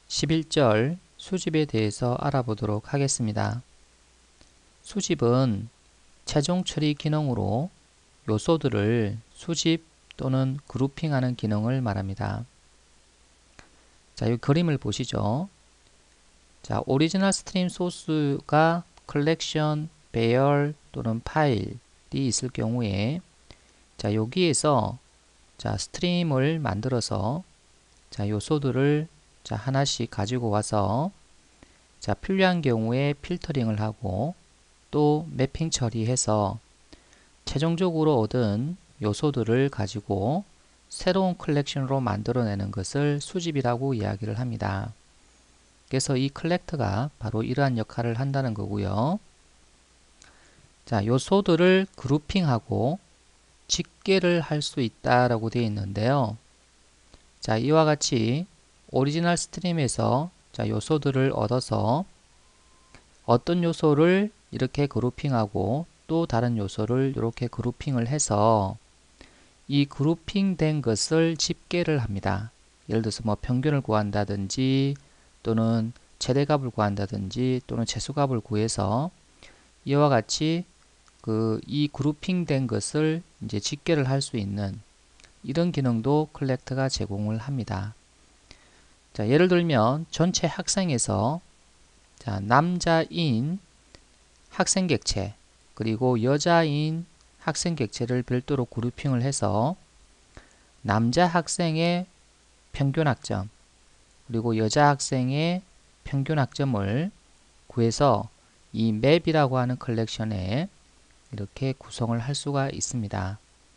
11절 수집에 대해서 알아보도록 하겠습니다. 수집은 최종 처리 기능으로 요소들을 수집 또는 그룹핑하는 기능을 말합니다. 자, 이 그림을 보시죠. 자, 오리지널 스트림 소스가 컬렉션, 배열 또는 파일이 있을 경우에 자, 여기에서 자, 스트림을 만들어서 자, 요소들을 자, 하나씩 가지고 와서 자, 필요한 경우에 필터링을 하고 또 매핑 처리해서 최종적으로 얻은 요소들을 가지고 새로운 컬렉션으로 만들어내는 것을 수집이라고 이야기를 합니다. 그래서 이 컬렉터가 바로 이러한 역할을 한다는 거고요. 자, 요소들을 그룹핑하고 집계를 할 수 있다라고 되어 있는데요. 자, 이와 같이 오리지널 스트림에서 자, 요소들을 얻어서 어떤 요소를 이렇게 그룹핑하고 또 다른 요소를 이렇게 그룹핑을 해서 이 그룹핑된 것을 집계를 합니다. 예를 들어서 뭐 평균을 구한다든지 또는 최대값을 구한다든지 또는 최소값을 구해서 이와 같이 이 그룹핑된 것을 이제 집계를 할 수 있는 이런 기능도 컬렉터가 제공을 합니다. 자, 예를 들면 전체 학생에서 자, 남자인 학생 객체 그리고 여자인 학생 객체를 별도로 그룹핑을 해서 남자 학생의 평균 학점 그리고 여자 학생의 평균 학점을 구해서 이 맵이라고 하는 컬렉션에 이렇게 구성을 할 수가 있습니다.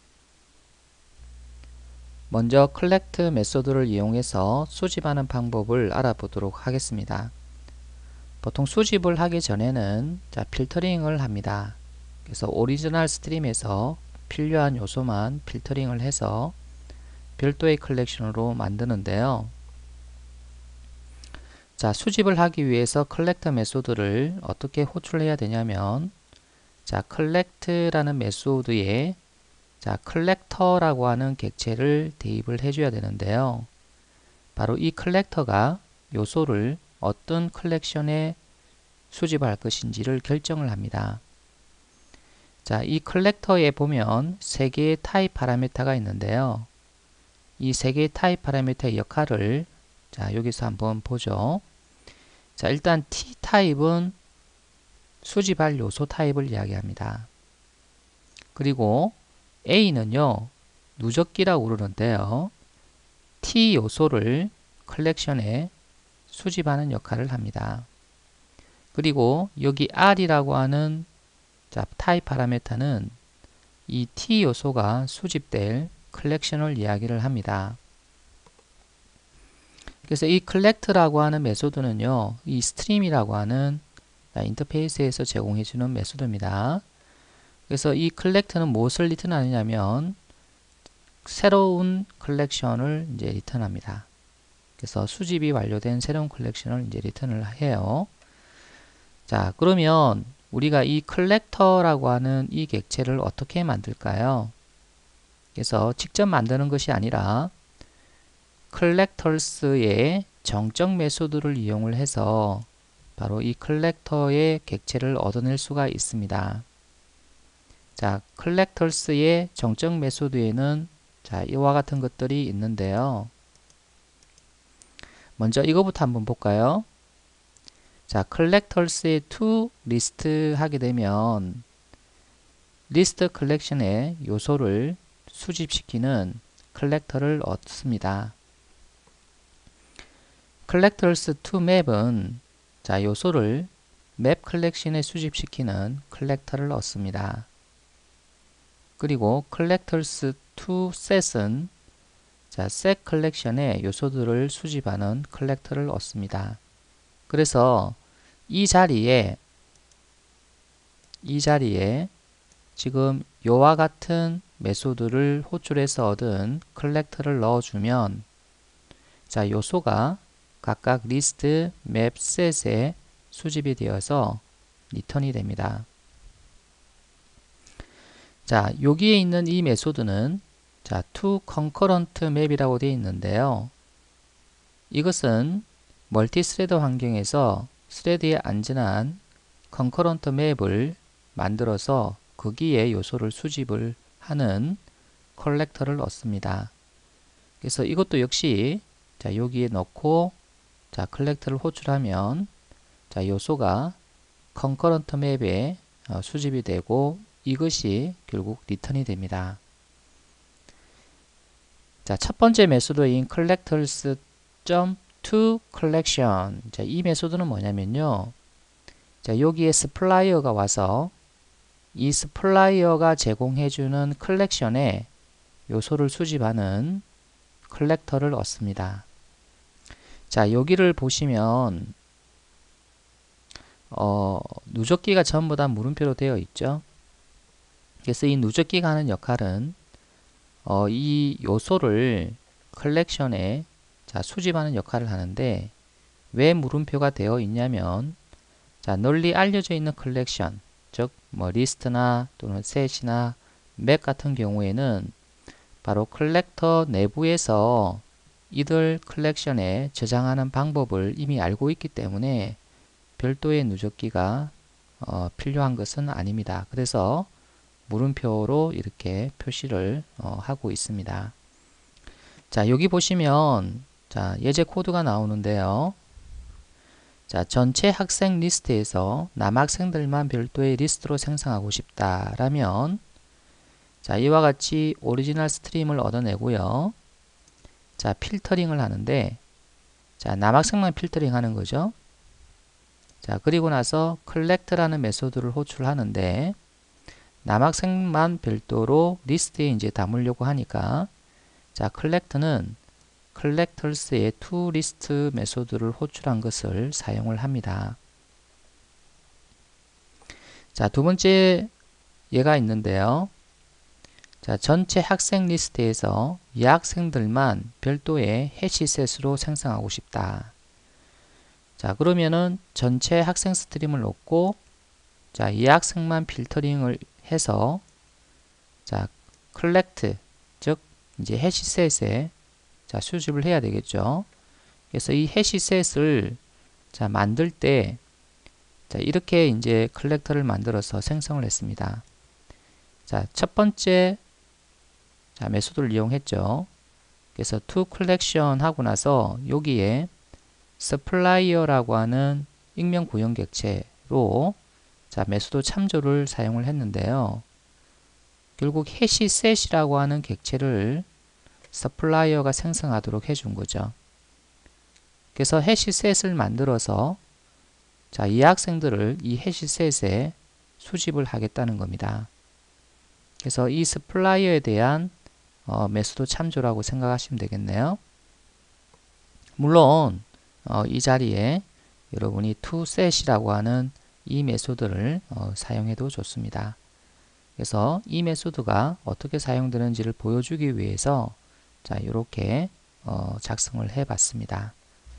먼저 컬렉트 메소드를 이용해서 수집하는 방법을 알아보도록 하겠습니다. 보통 수집을 하기 전에는 자, 필터링을 합니다. 그래서 오리지널 스트림에서 필요한 요소만 필터링을 해서 별도의 컬렉션으로 만드는데요. 자, 수집을 하기 위해서 컬렉터 메소드를 어떻게 호출해야 되냐면 자, 컬렉트라는 메소드에 자, 컬렉터라고 하는 객체를 대입을 해줘야 되는데요. 바로 이 컬렉터가 요소를 어떤 컬렉션에 수집할 것인지를 결정을 합니다. 자, 이 컬렉터에 보면 세 개의 타입 파라미터가 있는데요. 이 세 개의 타입 파라미터의 역할을 자, 여기서 한번 보죠. 자, 일단 T 타입은 수집할 요소 타입을 이야기합니다. 그리고 A는요, 누적기라고 그러는데요. T 요소를 컬렉션에 수집하는 역할을 합니다. 그리고 여기 R이라고 하는 자, 타입 파라미터는 이 T 요소가 수집될 컬렉션을 이야기를 합니다. 그래서 이 컬렉트라고 하는 메소드는요, 이 스트림이라고 하는 인터페이스에서 제공해주는 메소드입니다. 그래서 이 컬렉트는 무엇을 리턴하느냐면 새로운 컬렉션을 이제 리턴합니다. 그래서 수집이 완료된 새로운 컬렉션을 이제 리턴을 해요. 자, 그러면 우리가 이 컬렉터라고 하는 이 객체를 어떻게 만들까요? 그래서 직접 만드는 것이 아니라 컬렉터스의 정적 메소드를 이용을 해서 바로 이 컬렉터의 객체를 얻어낼 수가 있습니다. 자, 컬렉터스의 정적 메소드에는 자, 이와 같은 것들이 있는데요. 먼저 이거부터 한번 볼까요? 자, 컬렉터스의 to 리스트 하게 되면 리스트 컬렉션의 요소를 수집시키는 컬렉터를 얻습니다. collectors to map은 자, 요소를 맵 컬렉션에 수집시키는 컬렉터를 얻습니다. 그리고 collectors to set은 자, set 컬렉션에 요소들을 수집하는 컬렉터를 얻습니다. 그래서 이 자리에 지금 요와 같은 메소드를 호출해서 얻은 컬렉터를 넣어주면 자, 요소가 각각 리스트, 맵, 셋에 수집이 되어서 리턴이 됩니다. 자, 여기에 있는 이 메소드는 자, to concurrent map이라고 되어 있는데요. 이것은 멀티스레드 환경에서 스레드에 안전한 컨커런트 맵을 만들어서 거기에 요소를 수집을 하는 컬렉터를 얻습니다. 그래서 이것도 역시 자 여기에 넣고 자 컬렉터를 호출하면 자 요소가 컨커런트 맵에 수집이 되고 이것이 결국 리턴이 됩니다. 자, 첫 번째 메소드인 collectors.toCollection. 자, 이 메소드는 뭐냐면요. 자, 여기에 스플라이어가 와서 이 스플라이어가 제공해주는 컬렉션에 요소를 수집하는 컬렉터를 얻습니다. 자, 여기를 보시면 누적기가 전부 다 물음표로 되어 있죠. 그래서 이 누적기가 하는 역할은 이 요소를 컬렉션에 자, 수집하는 역할을 하는데 왜 물음표가 되어 있냐면 자, 널리 알려져 있는 컬렉션 즉 뭐 리스트나 또는 셋이나 맵 같은 경우에는 바로 컬렉터 내부에서 이들 컬렉션에 저장하는 방법을 이미 알고 있기 때문에 별도의 누적기가 필요한 것은 아닙니다. 그래서 물음표로 이렇게 표시를 하고 있습니다. 자, 여기 보시면 자, 예제 코드가 나오는데요. 자, 전체 학생 리스트에서 남학생들만 별도의 리스트로 생성하고 싶다라면 자, 이와 같이 오리지널 스트림을 얻어내고요. 자, 필터링을 하는데 자, 남학생만 필터링 하는 거죠. 자, 그리고 나서 collect라는 메소드를 호출하는데 남학생만 별도로 리스트에 이제 담으려고 하니까 자, collect는 collectors의 toList 메소드를 호출한 것을 사용을 합니다. 자, 두 번째 예가 있는데요. 자, 전체 학생 리스트에서 이 학생들만 별도의 해시셋으로 생성하고 싶다. 자, 그러면은 전체 학생 스트림을 넣고 자, 이 학생만 필터링을 해서 자, collect 즉 이제 해시셋에 자, 수집을 해야 되겠죠. 그래서 이 해시셋을 자, 만들 때 자, 이렇게 이제 컬렉터를 만들어서 생성을 했습니다. 자, 첫 번째 자, 메소드를 이용했죠. 그래서 toCollection 하고 나서 여기에 supplier라고 하는 익명 구형 객체로 자, 메소드 참조를 사용을 했는데요. 결국 해시셋이라고 하는 객체를 supplier가 생성하도록 해준 거죠. 그래서 해시셋을 만들어서 자, 이 학생들을 이 해시셋에 수집을 하겠다는 겁니다. 그래서 이 supplier에 대한 메소드 참조라고 생각하시면 되겠네요. 물론 이 자리에 여러분이 toSet이라고 하는 이 메소드를 사용해도 좋습니다. 그래서 이 메소드가 어떻게 사용되는지를 보여주기 위해서 자, 이렇게 작성을 해 봤습니다.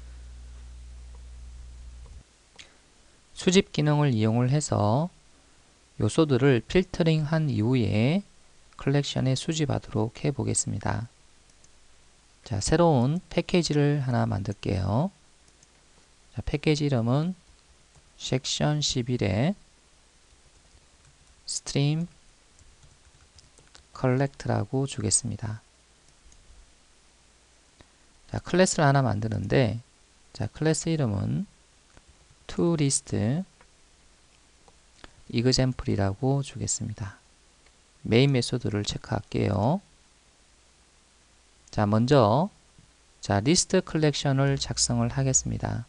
수집 기능을 이용을 해서 요소들을 필터링한 이후에 컬렉션에 수집하도록 해 보겠습니다. 자, 새로운 패키지를 하나 만들게요. 자, 패키지 이름은 섹션 11에 stream collect라고 주겠습니다. 자, 클래스를 하나 만드는데 자, 클래스 이름은 toList example이라고 주겠습니다. 메인 메소드를 체크할게요. 자, 먼저 자, 리스트 컬렉션을 작성을 하겠습니다.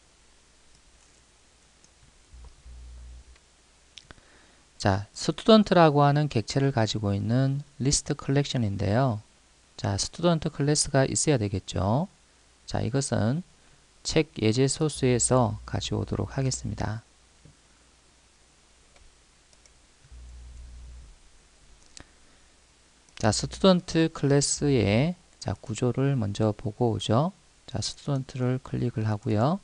자, 스튜던트라고 하는 객체를 가지고 있는 리스트 컬렉션인데요. 자, 스튜던트 클래스가 있어야 되겠죠. 자, 이것은 책 예제 소스에서 가져오도록 하겠습니다. 자, 스튜던트 클래스의 자, 구조를 먼저 보고 오죠. 자, 스튜던트를 클릭을 하고요.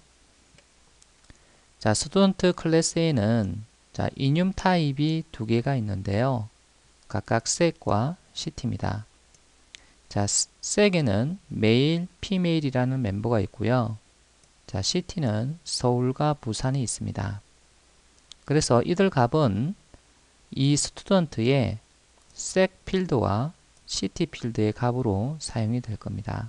자, 스튜던트 클래스에는 자, 인읰 타입이 두 개가 있는데요. 각각 set과 city입니다. 자, set에는 male, female이라는 멤버가 있고요. 자, city는 서울과 부산이 있습니다. 그래서 이들 값은 이 스튜던트의 sec 필드와 city 필드의 값으로 사용이 될 겁니다.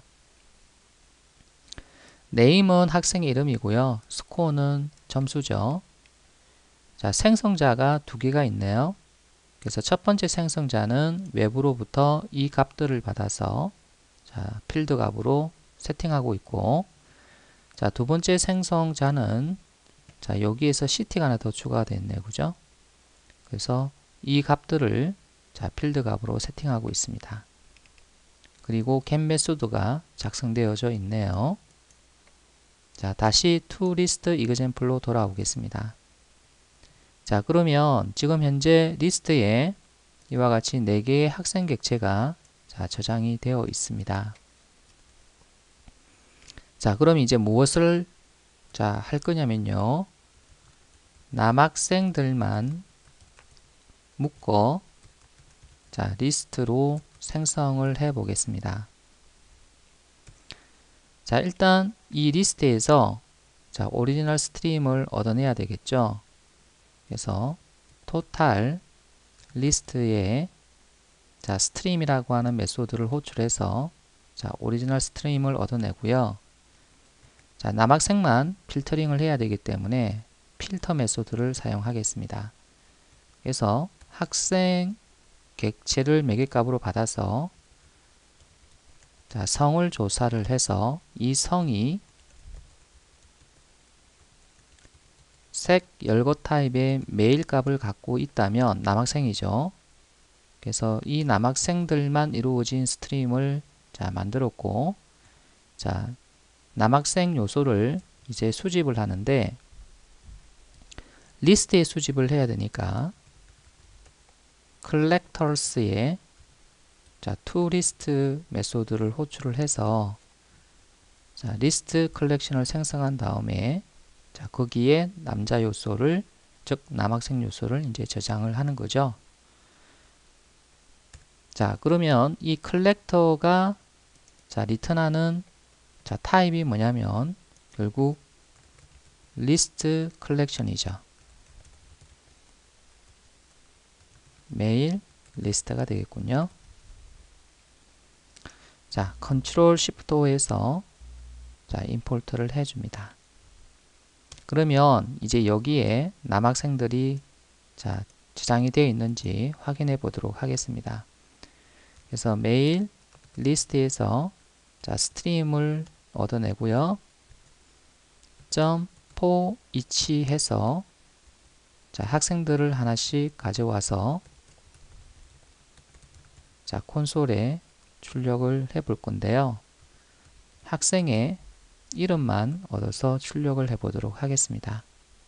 name은 학생의 이름이고요. score는 점수죠. 자, 생성자가 두 개가 있네요. 그래서 첫 번째 생성자는 외부로부터 이 값들을 받아서 자, 필드 값으로 세팅하고 있고, 자, 두 번째 생성자는 자, 여기에서 city가 하나 더 추가가 됐네요. 그죠? 그래서 이 값들을 자, 필드 값으로 세팅하고 있습니다. 그리고 get 메소드가 작성되어져 있네요. 자, 다시 toList example로 돌아오겠습니다. 자, 그러면 지금 현재 리스트에 이와 같이 4개의 학생 객체가 자, 저장이 되어 있습니다. 자, 그럼 이제 무엇을 자, 할 거냐면요. 남학생들만 묶어 자, 리스트로 생성을 해 보겠습니다. 자, 일단 이 리스트에서 자, 오리지널 스트림을 얻어내야 되겠죠. 그래서 total 리스트에 자, 스트림이라고 하는 메소드를 호출해서 자, 오리지널 스트림을 얻어내고요. 자, 남학생만 필터링을 해야 되기 때문에 필터 메소드를 사용하겠습니다. 그래서 학생 객체를 매개값으로 받아서 자, 성을 조사를 해서 이 성이 색 열거 타입의 메일 값을 갖고 있다면 남학생이죠. 그래서 이 남학생들만 이루어진 스트림을 자, 만들었고, 자, 남학생 요소를 이제 수집을 하는데 리스트에 수집을 해야 되니까 collectors에 자, toList 메소드를 호출을 해서 자, 리스트 컬렉션을 생성한 다음에 자, 거기에 남자 요소를 즉 남학생 요소를 이제 저장을 하는 거죠. 자, 그러면 이 컬렉터가 자, 리턴하는 자, 타입이 뭐냐면 결국 리스트 컬렉션이죠. 메일 리스트가 되겠군요. 자, 컨트롤 시프트 O에서 자, 임포트를 해줍니다. 그러면 이제 여기에 남학생들이 자, 저장이 되어 있는지 확인해 보도록 하겠습니다. 그래서 메일 리스트에서 자, 스트림을 얻어내고요. .for each 해서 자, 학생들을 하나씩 가져와서 자, 콘솔에 출력을 해 볼 건데요. 학생의 이름만 얻어서 출력을 해 보도록 하겠습니다.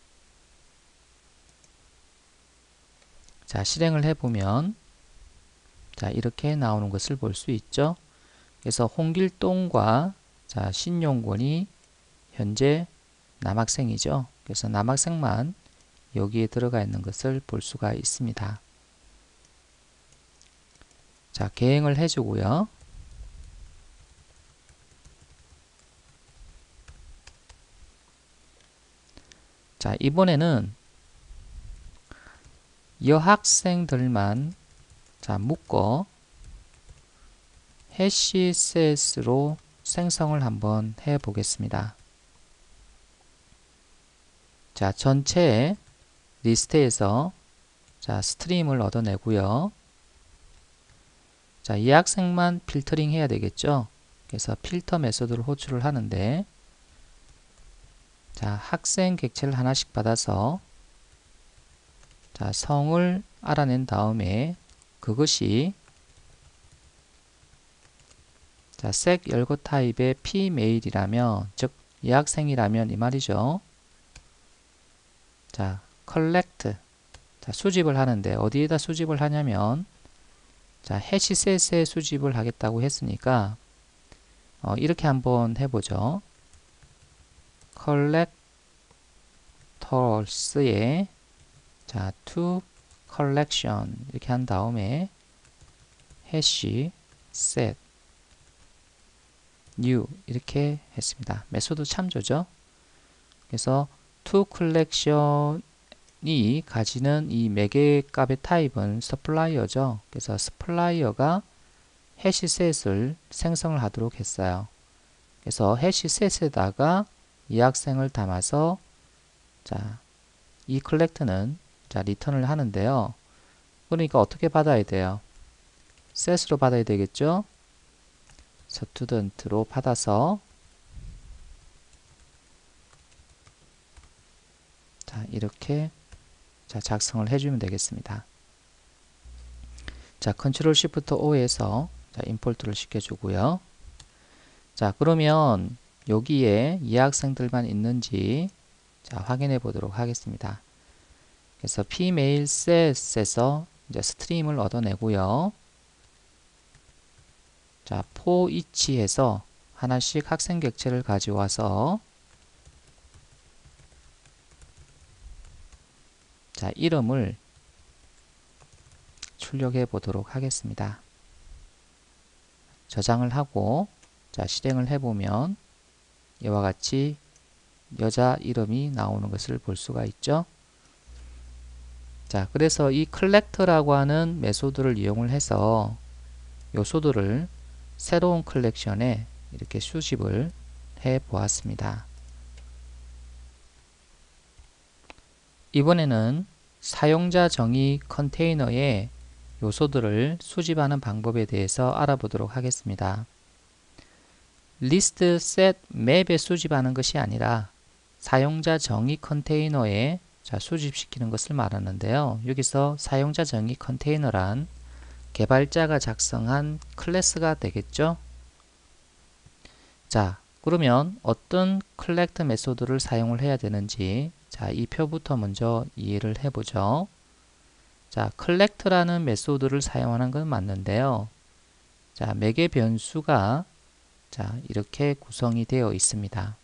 자, 실행을 해 보면 자, 이렇게 나오는 것을 볼 수 있죠. 그래서 홍길동과 자, 신용권이 현재 남학생이죠. 그래서 남학생만 여기에 들어가 있는 것을 볼 수가 있습니다. 자, 개행을 해주고요. 자, 이번에는 여학생들만 자, 묶어 해시셋으로 생성을 한번 해 보겠습니다. 자, 전체 리스트에서 자, 스트림을 얻어내고요. 자, 이 학생만 필터링 해야 되겠죠. 그래서 필터 메소드를 호출을 하는데 자, 학생 객체를 하나씩 받아서 자, 성을 알아낸 다음에 그것이 자, sec 열거 타입의 pmail이라면 즉 이 학생이라면 이 말이죠. 자, collect 자, 수집을 하는데 어디에다 수집을 하냐면 자, 해시셋에 수집을 하겠다고 했으니까 이렇게 한번 해보죠. collectors에 자, to collection 이렇게 한 다음에 해시 set new 이렇게 했습니다. 메소드 참조죠. 그래서 toCollection이 가지는 이 매개 값의 타입은 supplier죠. 그래서 supplier가 해시셋을 생성을 하도록 했어요. 그래서 해시셋에다가 이 학생을 담아서 자, 이 collect는 자, 리턴을 하는데요. 그러니까 어떻게 받아야 돼요? set으로 받아야 되겠죠? student로 받아서 자, 이렇게 자, 작성을 해주면 되겠습니다. 자, Ctrl Shift O에서 자, 임포트를 시켜주고요. 자, 그러면 여기에 이 학생들만 있는지 자, 확인해 보도록 하겠습니다. 그래서 pmail set에서 이제 스트림을 얻어내고요. 자, for each에서 하나씩 학생 객체를 가져와서 자, 이름을 출력해 보도록 하겠습니다. 저장을 하고 자, 실행을 해보면 이와 같이 여자 이름이 나오는 것을 볼 수가 있죠. 자, 그래서 이 collect라고 하는 메소드를 이용을 해서 요소들을 새로운 컬렉션에 이렇게 수집을 해 보았습니다. 이번에는 사용자 정의 컨테이너에 요소들을 수집하는 방법에 대해서 알아보도록 하겠습니다. 리스트 셋 맵에 수집하는 것이 아니라 사용자 정의 컨테이너에 자, 수집시키는 것을 말하는데요. 여기서 사용자 정의 컨테이너란 개발자가 작성한 클래스가 되겠죠. 자, 그러면 어떤 collect 메소드를 사용을 해야 되는지 자, 이 표부터 먼저 이해를 해보죠. 자, collect라는 메소드를 사용하는 건 맞는데요. 자, 매개 변수가 자, 이렇게 구성이 되어 있습니다.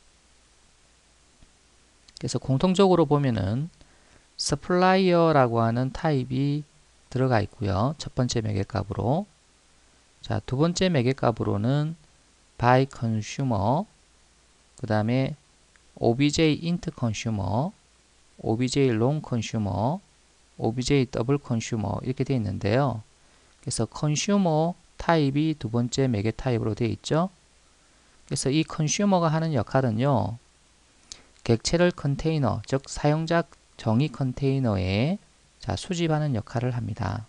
그래서 공통적으로 보면은 supplier라고 하는 타입이 들어가 있고요. 첫 번째 매개 값으로. 자, 두 번째 매개 값으로는 by consumer, 그 다음에 obj int consumer, obj long consumer, obj double consumer 이렇게 되어 있는데요. 그래서 consumer 타입이 두 번째 매개 타입으로 되어 있죠. 그래서 이 consumer가 하는 역할은요. 객체를 컨테이너, 즉 사용자 정의 컨테이너에 자, 수집하는 역할을 합니다.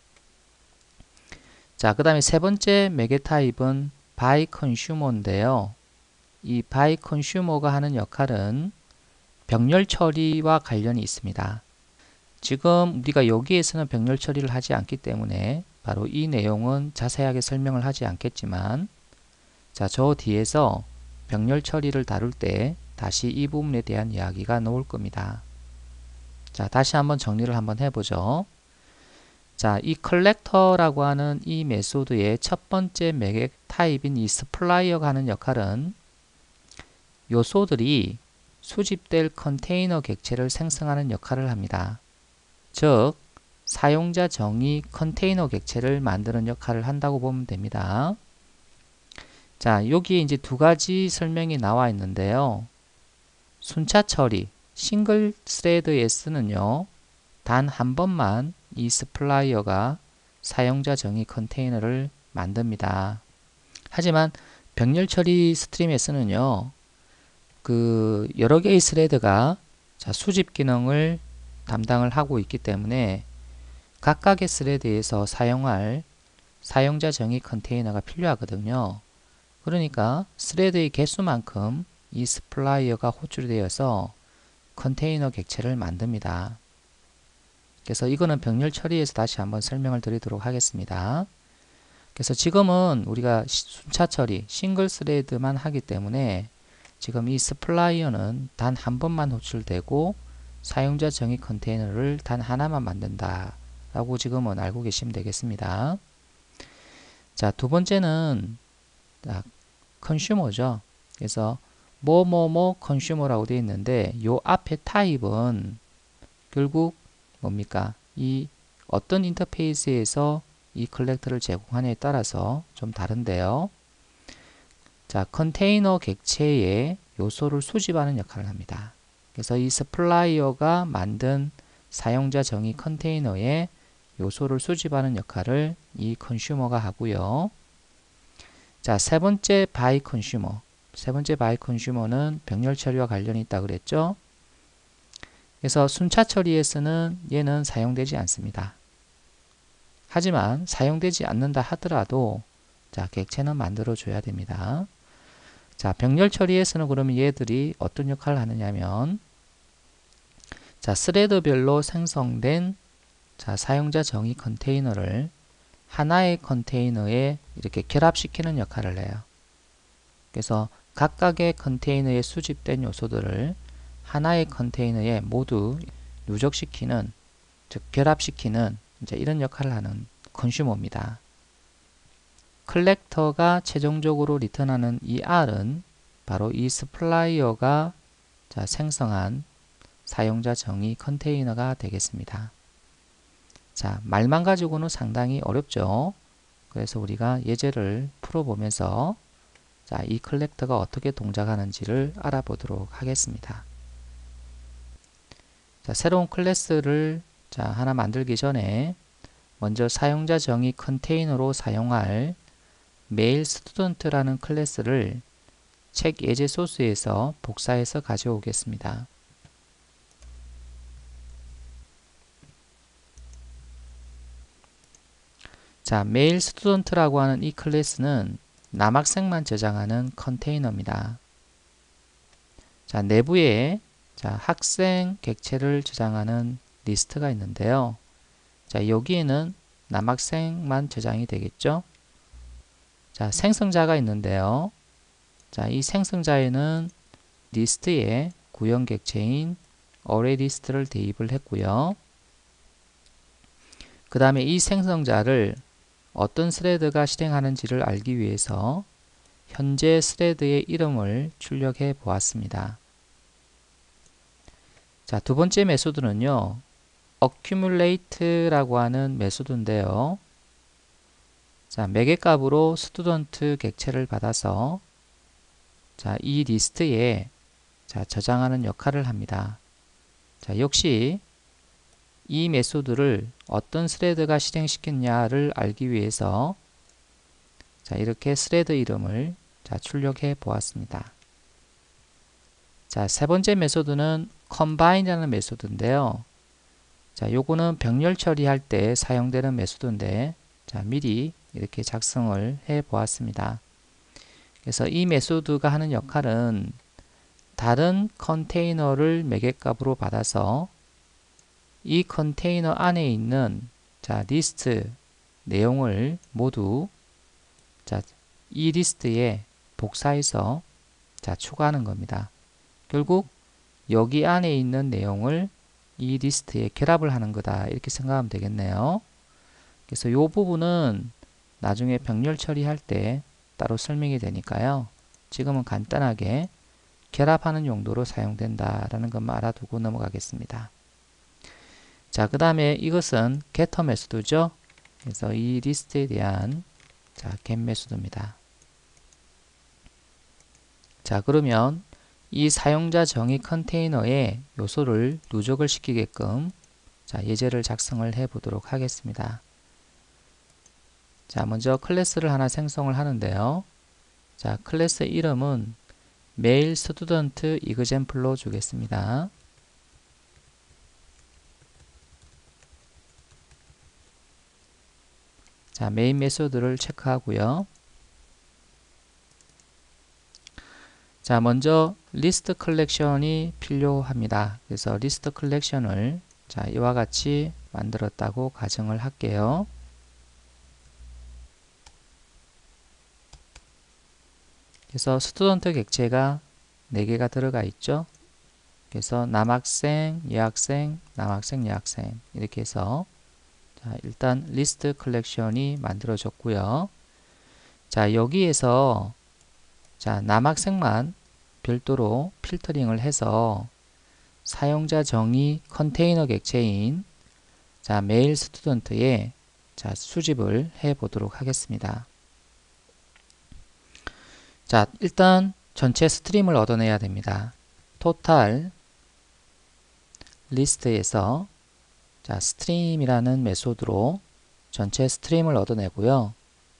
자, 그 다음에 세 번째 매개 타입은 by consumer인데요. 이 by consumer가 하는 역할은 병렬 처리와 관련이 있습니다. 지금 우리가 여기에서는 병렬 처리를 하지 않기 때문에 바로 이 내용은 자세하게 설명을 하지 않겠지만 자, 저 뒤에서 병렬 처리를 다룰 때 다시 이 부분에 대한 이야기가 나올 겁니다. 자, 다시 한번 정리를 한번 해보죠. 자, 이 collector라고 하는 이 메소드의 첫 번째 매개 타입인 이 supplier가 하는 역할은 요소들이 수집될 컨테이너 객체를 생성하는 역할을 합니다. 즉, 사용자 정의 컨테이너 객체를 만드는 역할을 한다고 보면 됩니다. 자, 여기에 이제 두 가지 설명이 나와 있는데요. 순차 처리, 싱글 스레드에 쓰는요, 단 한 번만 이 supplier가 사용자 정의 컨테이너를 만듭니다. 하지만 병렬 처리 스트림에서는요, 그 여러 개의 스레드가 자, 수집 기능을 담당을 하고 있기 때문에 각각의 스레드에서 사용할 사용자 정의 컨테이너가 필요하거든요. 그러니까 스레드의 개수만큼 이 supplier가 호출이 되어서 컨테이너 객체를 만듭니다. 그래서 이거는 병렬 처리에서 다시 한번 설명을 드리도록 하겠습니다. 그래서 지금은 우리가 순차 처리, 싱글 스레드만 하기 때문에 지금 이 supplier는 단 한 번만 호출되고 사용자 정의 컨테이너를 단 하나만 만든다 라고 지금은 알고 계시면 되겠습니다. 자, 두 번째는 consumer죠. 그래서 뭐뭐뭐 consumer라고 되어 있는데 요 앞에 타입은 결국 뭡니까? 이 어떤 인터페이스에서 이 컬렉터를 제공하냐에 따라서 좀 다른데요. 자, 컨테이너 객체의 요소를 수집하는 역할을 합니다. 그래서 이 스플라이어가 만든 사용자 정의 컨테이너에 요소를 수집하는 역할을 이 컨슈머가 하고요. 자, 세 번째 바이 컨슈머. 세 번째 바이 컨슈머는 병렬 처리와 관련이 있다 그랬죠. 그래서 순차 처리에서는 얘는 사용되지 않습니다. 하지만 사용되지 않는다 하더라도 자, 객체는 만들어 줘야 됩니다. 자, 병렬 처리에서는 그러면 얘들이 어떤 역할을 하느냐면 자, 스레드별로 생성된 자, 사용자 정의 컨테이너를 하나의 컨테이너에 이렇게 결합시키는 역할을 해요. 그래서 각각의 컨테이너에 수집된 요소들을 하나의 컨테이너에 모두 누적시키는, 즉 결합시키는 이제 이런 역할을 하는 컨슈머입니다. 컬렉터가 최종적으로 리턴하는 이 R은 바로 이 스플라이어가 자, 생성한 사용자 정의 컨테이너가 되겠습니다. 자, 말만 가지고는 상당히 어렵죠. 그래서 우리가 예제를 풀어보면서 자, 이 컬렉터가 어떻게 동작하는지를 알아보도록 하겠습니다. 자, 새로운 클래스를 자, 하나 만들기 전에 먼저 사용자 정의 컨테이너로 사용할 메일 스튜던트라는 클래스를 책 예제 소스에서 복사해서 가져오겠습니다. 자, 메일 스튜던트라고 하는 이 클래스는 남학생만 저장하는 컨테이너입니다. 자, 내부에 자, 학생 객체를 저장하는 리스트가 있는데요. 자, 여기에는 남학생만 저장이 되겠죠. 자, 생성자가 있는데요. 자, 이 생성자에는 리스트에 구형 객체인 array list를 대입을 했고요. 그 다음에 이 생성자를 어떤 스레드가 실행하는지를 알기 위해서 현재 스레드의 이름을 출력해 보았습니다. 자, 두 번째 메소드는요. accumulate라고 하는 메소드인데요. 자, 매개값으로 스튜던트 객체를 받아서 자, 이 리스트에 자, 저장하는 역할을 합니다. 자, 역시 이 메소드를 어떤 스레드가 실행시켰냐를 알기 위해서 자, 이렇게 스레드 이름을 자, 출력해 보았습니다. 자, 세 번째 메소드는 combine이라는 메소드인데요. 자, 요거는 병렬 처리할 때 사용되는 메소드인데 자, 미리 이렇게 작성을 해 보았습니다. 그래서 이 메소드가 하는 역할은 다른 컨테이너를 매개값으로 받아서 이 컨테이너 안에 있는 자, 리스트 내용을 모두 자, 이 리스트에 복사해서 자, 추가하는 겁니다. 결국 여기 안에 있는 내용을 이 리스트에 결합을 하는 거다. 이렇게 생각하면 되겠네요. 그래서 이 부분은 나중에 병렬 처리할 때 따로 설명이 되니까요. 지금은 간단하게 결합하는 용도로 사용된다라는 것만 알아두고 넘어가겠습니다. 자, 그 다음에 이것은 getter 메소드죠. 그래서 이 리스트에 대한 자, get 메소드입니다. 자, 그러면 이 사용자 정의 컨테이너에 요소를 누적을 시키게끔 자, 예제를 작성을 해 보도록 하겠습니다. 자, 먼저 클래스를 하나 생성을 하는데요. 자, 클래스 이름은 메일 스튜던트 example로 주겠습니다. 자, 메인 메소드를 체크하고요. 자, 먼저 리스트 컬렉션이 필요합니다. 그래서 리스트 컬렉션을 자, 이와 같이 만들었다고 가정을 할게요. 그래서 스튜던트 객체가 4개가 들어가 있죠. 그래서 남학생, 여학생, 남학생, 여학생 이렇게 해서 자, 일단 리스트 컬렉션이 만들어졌고요. 자, 여기에서 자, 남학생만 별도로 필터링을 해서 사용자 정의 컨테이너 객체인 자, 메일 스튜던트에 자, 수집을 해 보도록 하겠습니다. 자, 일단 전체 스트림을 얻어내야 됩니다. total 리스트에서 자, 스트림이라는 메소드로 전체 스트림을 얻어내고요.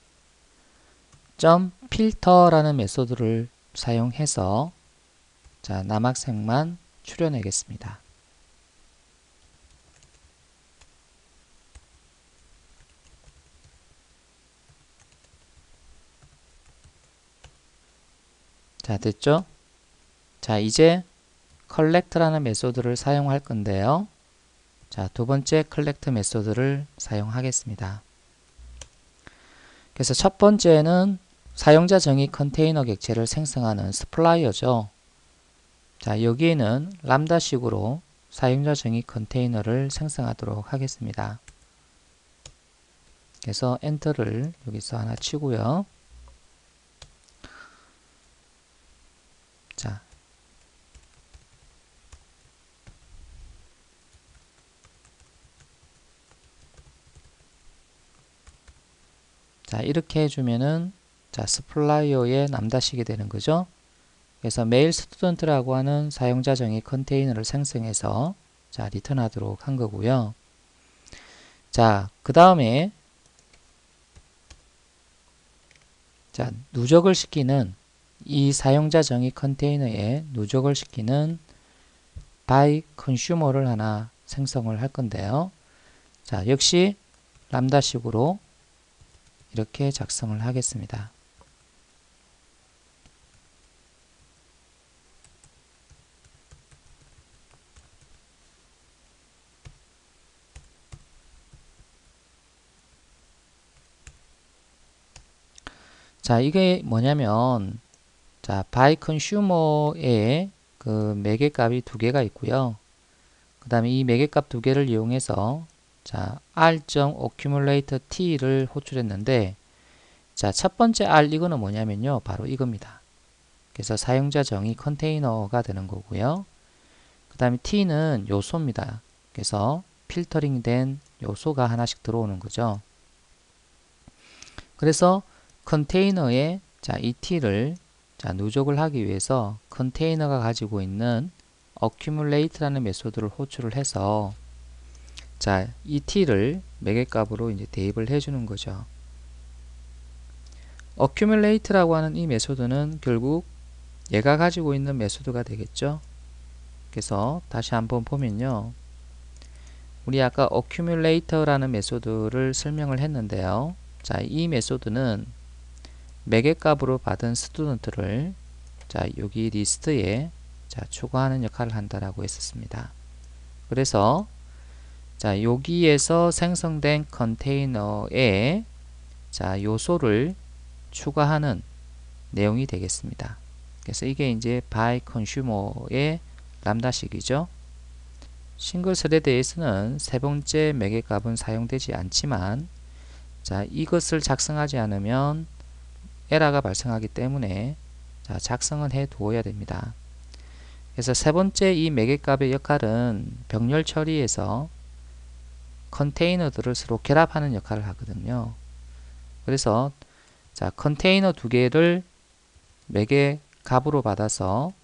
점 필터라는 메소드를 사용해서 자, 남학생만 추려내겠습니다. 자, 됐죠? 자, 이제 collect라는 메소드를 사용할 건데요. 자, 두 번째 collect 메소드를 사용하겠습니다. 그래서 첫 번째는 사용자 정의 컨테이너 객체를 생성하는 스플라이어죠. 자, 여기에는 람다식으로 사용자 정의 컨테이너를 생성하도록 하겠습니다. 그래서 엔터를 여기서 하나 치고요. 자, 이렇게 해주면은 자, 스플라이어의 람다식이 되는 거죠. 그래서 메일 스튜던트라고 하는 사용자 정의 컨테이너를 생성해서 자, 리턴하도록 한 거고요. 자, 그 다음에 자, 누적을 시키는 이 사용자 정의 컨테이너에 누적을 시키는 by consumer를 하나 생성을 할 건데요. 자, 역시 람다식으로 이렇게 작성을 하겠습니다. 자, 이게 뭐냐면 자, by consumer에 그 매개값이 두 개가 있고요. 그 다음에 이 매개값 두 개를 이용해서 자, r.accumulate t를 호출했는데 자, 첫 번째 r 이거는 뭐냐면요. 바로 이겁니다. 그래서 사용자 정의 컨테이너가 되는 거고요. 그 다음에 t는 요소입니다. 그래서 필터링 된 요소가 하나씩 들어오는 거죠. 그래서 컨테이너에 자, 이 t를 자, 누적을 하기 위해서 컨테이너가 가지고 있는 accumulate라는 메소드를 호출을 해서 자, 이 t를 매개값으로 이제 대입을 해주는 거죠. accumulate라고 하는 이 메소드는 결국 얘가 가지고 있는 메소드가 되겠죠. 그래서 다시 한번 보면요. 우리 아까 accumulator라는 메소드를 설명을 했는데요. 자, 이 메소드는 매개값으로 받은 스튜던트를 자, 여기 리스트에 자, 추가하는 역할을 한다라고 했었습니다. 그래서 자, 여기에서 생성된 컨테이너에 자, 요소를 추가하는 내용이 되겠습니다. 그래서 이게 이제 by consumer의 람다식이죠. 싱글 스레드에서는 세 번째 매개값은 사용되지 않지만 자, 이것을 작성하지 않으면 에러가 발생하기 때문에 자, 작성은 해 두어야 됩니다. 그래서 세 번째 이 매개값의 역할은 병렬 처리에서 컨테이너들을 서로 결합하는 역할을 하거든요. 그래서 자, 컨테이너 두 개를 매개값으로 받아서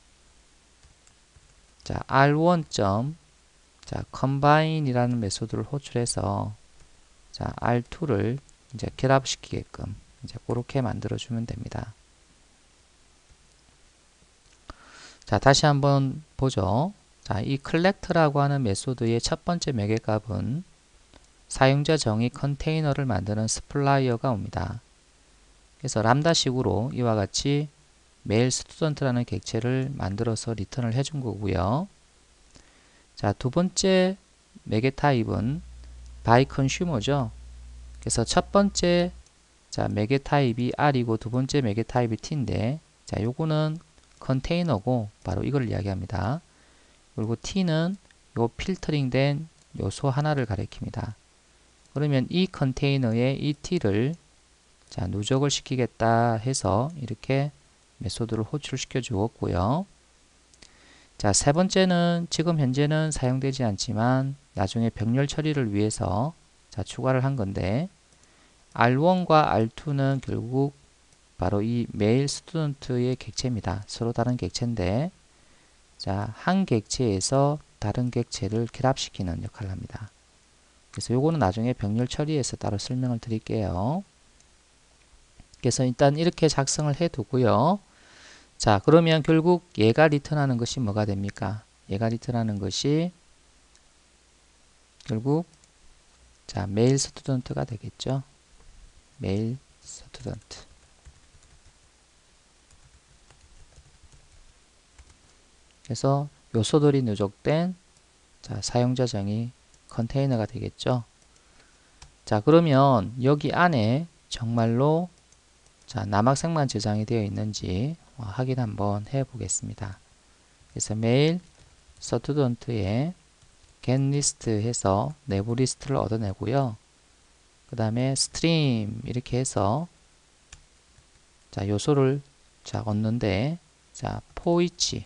자, r1. 자, combine이라는 메소드를 호출해서 자, r2를 이제 결합시키게끔 이제 그렇게 만들어 주면 됩니다. 자, 다시 한번 보죠. 자, 이 collect라고 하는 메소드의 첫 번째 매개값은 사용자 정의 컨테이너를 만드는 스플라이어가 옵니다. 그래서 람다식으로 이와 같이 메일 스튜던트라는 객체를 만들어서 리턴을 해준 거고요. 자, 두 번째 매개 타입은 by consumer죠. 그래서 첫 번째 자, 매개 타입이 r이고 두 번째 매개 타입이 t인데 자, 요거는 컨테이너고 바로 이걸 이야기합니다. 그리고 t는 요 필터링 된 요소 하나를 가리킵니다. 그러면 이 컨테이너에 이 t를 자, 누적을 시키겠다 해서 이렇게 메소드를 호출시켜 주었고요. 자, 세 번째는 지금 현재는 사용되지 않지만 나중에 병렬 처리를 위해서 자, 추가를 한 건데 R1과 R2는 결국 바로 이 메일 스튜던트의 객체입니다. 서로 다른 객체인데 자, 한 객체에서 다른 객체를 결합시키는 역할을 합니다. 그래서 요거는 나중에 병렬 처리해서 따로 설명을 드릴게요. 그래서 일단 이렇게 작성을 해 두고요. 자, 그러면 결국 얘가 리턴하는 것이 뭐가 됩니까? 얘가 리턴하는 것이 결국 자, 메일 스튜던트가 되겠죠. 메일 스튜던트. 그래서 요소들이 누적된 자, 사용자 정의 컨테이너가 되겠죠. 자, 그러면 여기 안에 정말로 자, 남학생만 저장이 되어 있는지 확인 한번 해 보겠습니다. 그래서 메일 스튜던트에 getList 해서 내부 리스트를 얻어내고요. 그 다음에 stream 이렇게 해서 자, 요소를 자, 얻는데 자, for each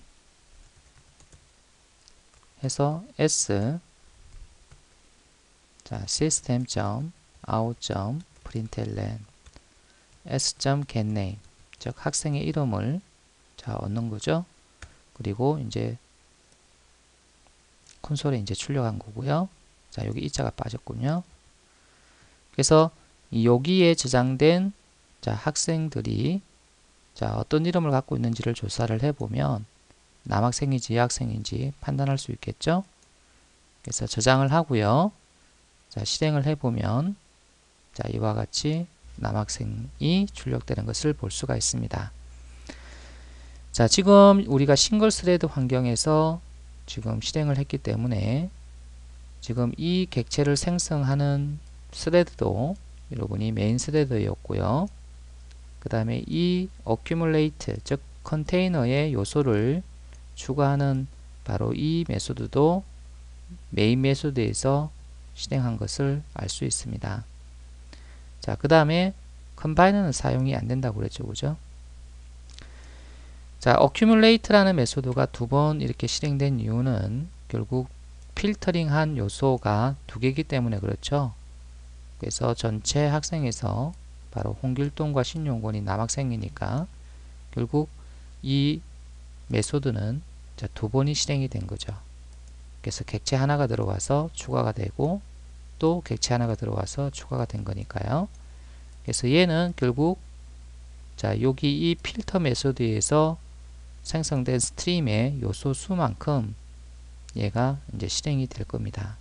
해서 s 자, system.out.println s.getName 즉 학생의 이름을 자, 얻는 거죠. 그리고 이제 콘솔에 이제 출력한 거고요. 자, 여기 이자가 빠졌군요. 그래서 여기에 저장된 자, 학생들이 자, 어떤 이름을 갖고 있는지를 조사를 해보면 남학생인지 여학생인지 판단할 수 있겠죠. 그래서 저장을 하고요. 자, 실행을 해보면 자, 이와 같이 남학생이 출력되는 것을 볼 수가 있습니다. 자, 지금 우리가 싱글 스레드 환경에서 지금 실행을 했기 때문에 지금 이 객체를 생성하는 스레드도 여러분이 메인 스레드였고요. 그 다음에 이 accumulate 즉 컨테이너의 요소를 추가하는 바로 이 메소드도 메인 메소드에서 실행한 것을 알 수 있습니다. 자, 그 다음에 컴바이너는 사용이 안 된다고 그랬죠, 그죠? 자, accumulate라는 메소드가 두 번 이렇게 실행된 이유는 결국 필터링한 요소가 두 개이기 때문에 그렇죠. 그래서 전체 학생에서 바로 홍길동과 신용권이 남학생이니까 결국 이 메소드는 두 번이 실행이 된 거죠. 그래서 객체 하나가 들어와서 추가가 되고 또 객체 하나가 들어와서 추가가 된 거니까요. 그래서 얘는 결국 자, 여기 이 필터 메소드에서 생성된 스트림의 요소 수만큼 얘가 이제 실행이 될 겁니다.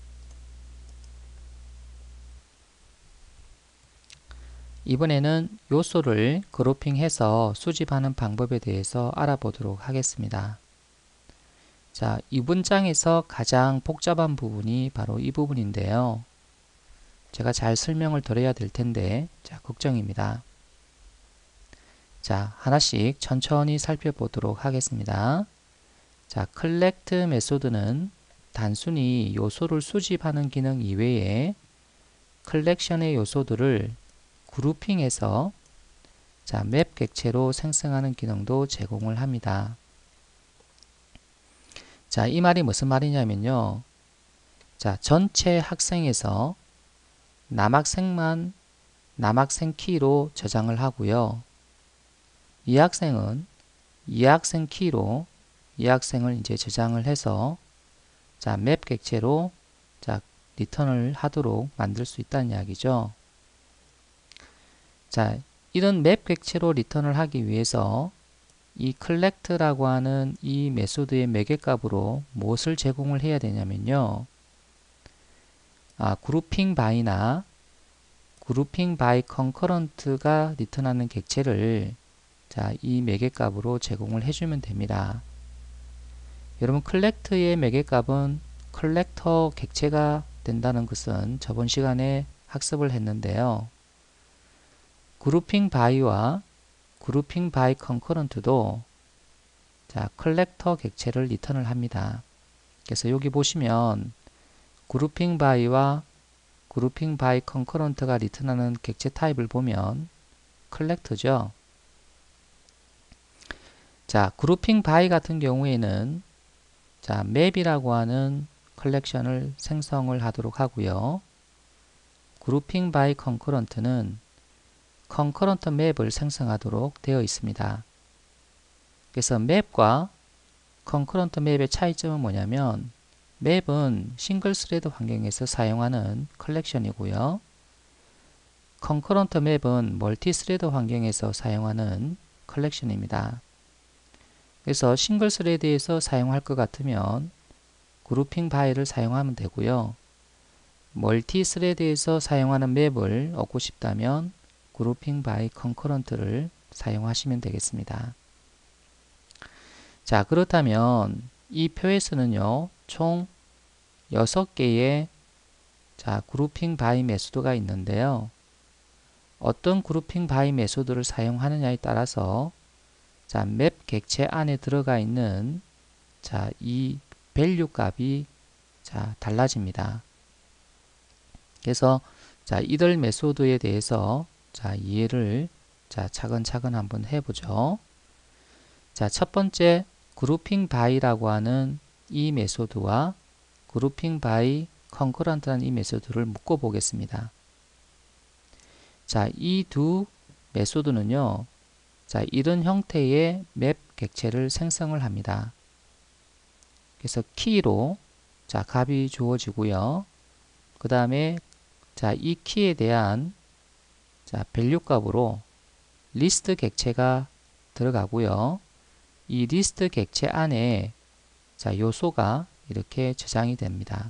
이번에는 요소를 그룹핑해서 수집하는 방법에 대해서 알아보도록 하겠습니다. 자, 이 문장에서 가장 복잡한 부분이 바로 이 부분인데요. 제가 잘 설명을 드려야 될 텐데 자, 걱정입니다. 자, 하나씩 천천히 살펴보도록 하겠습니다. 자, collect 메소드는 단순히 요소를 수집하는 기능 이외에 컬렉션의 요소들을 그룹핑해서 자, 맵 객체로 생성하는 기능도 제공을 합니다. 자, 이 말이 무슨 말이냐면요. 자, 전체 학생에서 남학생만 남학생 키로 저장을 하고요. 이 학생은 이 학생 키로 이 학생을 이제 저장을 해서 자, 맵 객체로 자, 리턴을 하도록 만들 수 있다는 이야기죠. 자, 이런 맵 객체로 리턴을 하기 위해서 이 collect라고 하는 이 메소드의 매개값으로 무엇을 제공을 해야 되냐면요. grouping by나 grouping by concurrent가 리턴하는 객체를 자, 이 매개값으로 제공을 해주면 됩니다. 여러분, collect의 매개값은 collector 객체가 된다는 것은 저번 시간에 학습을 했는데요. grouping by와 grouping by concurrent도 자, collector 객체를 리턴을 합니다. 그래서 여기 보시면 grouping by와 grouping by concurrent가 리턴하는 객체 타입을 보면 collect죠. 자, grouping by 같은 경우에는 자, map이라고 하는 컬렉션을 생성을 하도록 하고요. grouping by concurrent는 concurrent map을 생성하도록 되어 있습니다. 그래서 map과 concurrent map의 차이점은 뭐냐면 맵은 싱글 스레드 환경에서 사용하는 컬렉션이고요. 컨커런트 맵은 멀티 스레드 환경에서 사용하는 컬렉션입니다. 그래서 싱글 스레드에서 사용할 것 같으면 그룹핑 바이를 사용하면 되고요. 멀티 스레드에서 사용하는 맵을 얻고 싶다면 그룹핑 바이 컨커런트를 사용하시면 되겠습니다. 자, 그렇다면 이 표에서는요, 총 6개의 그룹핑 바이 메소드가 있는데요. 어떤 그룹핑 바이 메소드를 사용하느냐에 따라서 맵 객체 안에 들어가 있는 이 밸류 값이 달라집니다. 그래서 이들 메소드에 대해서 이해를 차근차근 한번 해보죠. 첫 번째 그룹핑 바이라고 하는 이 메소드와 그룹핑 바이 컨커런트라는 이 메소드를 묶어 보겠습니다. 이 두 메소드는요, 이런 형태의 맵 객체를 생성을 합니다. 그래서 키로 값이 주어지고요. 그 다음에 이 키에 대한 밸류 값으로 리스트 객체가 들어가고요. 이 리스트 객체 안에 요소가 이렇게 저장이 됩니다.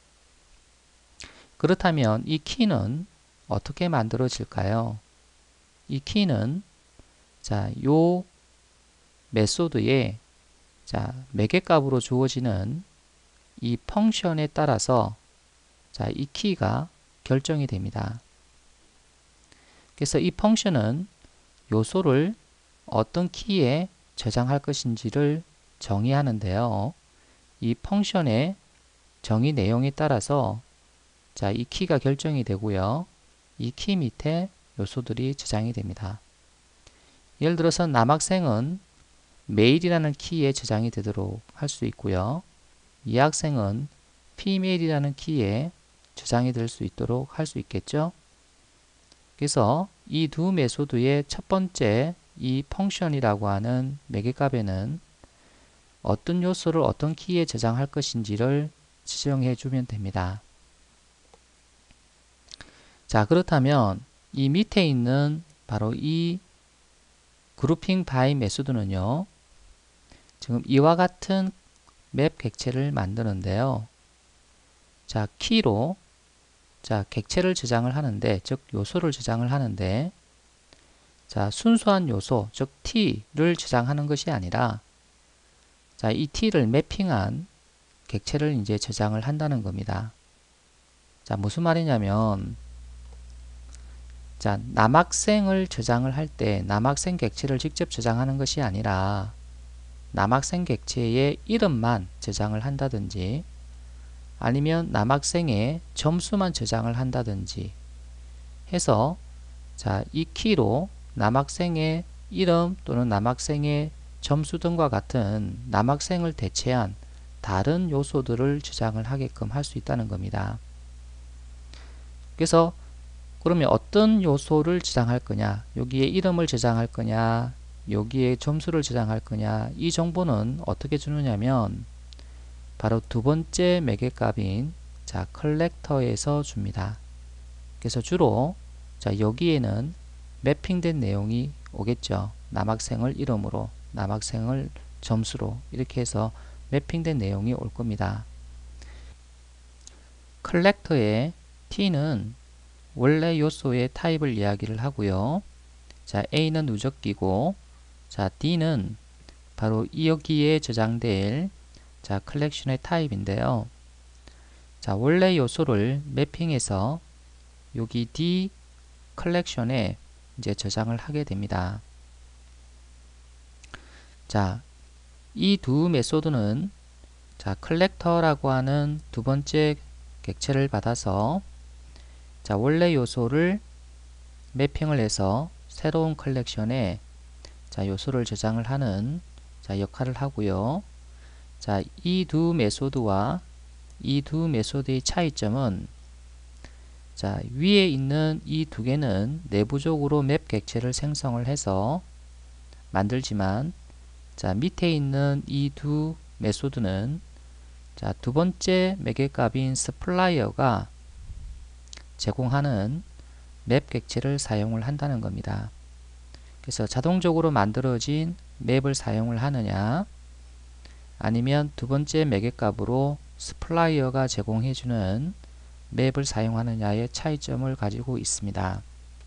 그렇다면 이 키는 어떻게 만들어질까요? 이 키는 요 메소드에 매개값으로 주어지는 이 펑션에 따라서 이 키가 결정이 됩니다. 그래서 이 펑션은 요소를 어떤 키에 저장할 것인지를 정의하는데요. 이 펑션의 정의 내용에 따라서 이 키가 결정이 되고요. 이 키 밑에 요소들이 저장이 됩니다. 예를 들어서 남학생은 메일이라는 키에 저장이 되도록 할 수 있고요. 여학생은 피메일이라는 키에 저장이 될 수 있도록 할 수 있겠죠. 그래서 이 두 메소드의 첫 번째 이 펑션이라고 하는 매개값에는 어떤 요소를 어떤 키에 저장할 것인지를 지정해 주면 됩니다. 그렇다면 이 밑에 있는 바로 이 그룹핑 바이 메소드는요, 지금 이와 같은 맵 객체를 만드는데요. 키로 객체를 저장을 하는데, 즉 요소를 저장을 하는데, 순수한 요소, 즉 t를 저장하는 것이 아니라 이 t를 매핑한 객체를 이제 저장을 한다는 겁니다. 무슨 말이냐면 남학생을 저장을 할 때 남학생 객체를 직접 저장하는 것이 아니라 남학생 객체의 이름만 저장을 한다든지 아니면 남학생의 점수만 저장을 한다든지 해서 이 키로 남학생의 이름 또는 남학생의 점수 등과 같은 남학생을 대체한 다른 요소들을 저장을 하게끔 할 수 있다는 겁니다. 그래서 그러면 어떤 요소를 저장할 거냐, 여기에 이름을 저장할 거냐, 여기에 점수를 저장할 거냐, 이 정보는 어떻게 주느냐면 바로 두 번째 매개값인 컬렉터에서 줍니다. 그래서 주로 여기에는 매핑된 내용이 오겠죠. 남학생을 이름으로, 남학생을 점수로 이렇게 해서 매핑된 내용이 올 겁니다. 컬렉터의 t는 원래 요소의 타입을 이야기를 하고요. a는 누적기고, d는 바로 여기에 저장될 컬렉션의 타입인데요. 원래 요소를 매핑해서 여기 d 컬렉션에 이제 저장을 하게 됩니다. 이 두 메소드는 컬렉터라고 하는 두 번째 객체를 받아서 원래 요소를 매핑을 해서 새로운 컬렉션에 요소를 저장을 하는 역할을 하고요. 이 두 메소드와 이 두 메소드의 차이점은 위에 있는 이 두 개는 내부적으로 맵 객체를 생성을 해서 만들지만 밑에 있는 이 두 메소드는 자, 두 번째 매개값인 스플라이어가 제공하는 맵 객체를 사용을 한다는 겁니다. 그래서 자동적으로 만들어진 맵을 사용을 하느냐, 아니면 두 번째 매개값으로 스플라이어가 제공해주는 맵을 사용하느냐의 차이점을 가지고 있습니다.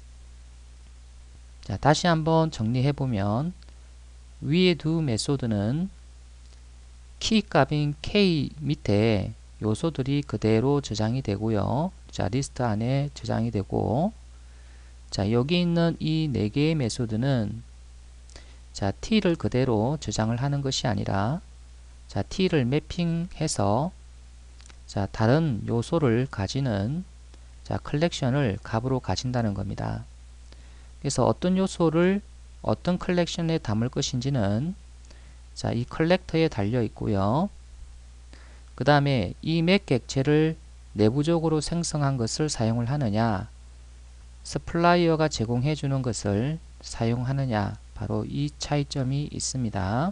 자, 다시 한번 정리해보면 위의 두 메소드는 키 값인 k 밑에 요소들이 그대로 저장이 되고요. 자, 리스트 안에 저장이 되고, 자, 여기 있는 이 네 개의 메소드는 자, t를 그대로 저장을 하는 것이 아니라 자, t를 매핑해서 자, 다른 요소를 가지는 자, 컬렉션을 값으로 가진다는 겁니다. 그래서 어떤 요소를 어떤 컬렉션에 담을 것인지는 자, 이 컬렉터에 달려 있고요. 그 다음에 이 맵 객체를 내부적으로 생성한 것을 사용을 하느냐, 스플라이어가 제공해 주는 것을 사용하느냐, 바로 이 차이점이 있습니다.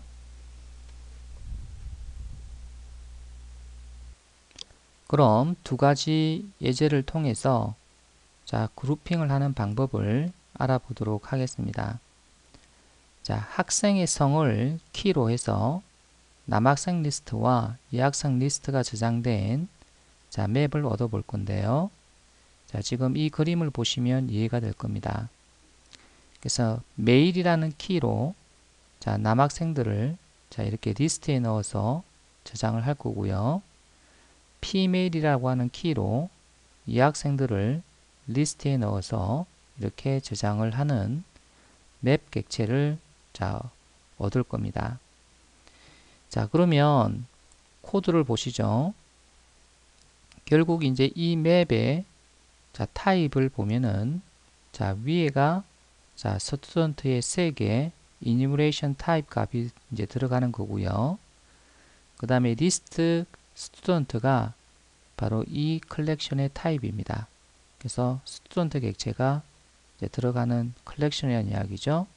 그럼 두 가지 예제를 통해서 자, 그룹핑을 하는 방법을 알아보도록 하겠습니다. 자, 학생의 성을 키로 해서 남학생 리스트와 여학생 리스트가 저장된 자, 맵을 얻어 볼 건데요. 자, 지금 이 그림을 보시면 이해가 될 겁니다. 그래서 메일이라는 키로 자, 남학생들을 자, 이렇게 리스트에 넣어서 저장을 할 거고요. 피메일이라고 하는 키로 여학생들을 리스트에 넣어서 이렇게 저장을 하는 맵 객체를 자, 얻을 겁니다. 자, 그러면 코드를 보시죠. 결국 이제 이 맵의 자, 타입을 보면은 자, 위에가 자, 스튜던트의 색의 enumeration 타입 값이 이제 들어가는 거고요. 그 다음에 리스트 스튜던트가 바로 이 컬렉션의 타입입니다. 그래서 스튜던트 객체가 이제 들어가는 컬렉션이라는 이야기죠.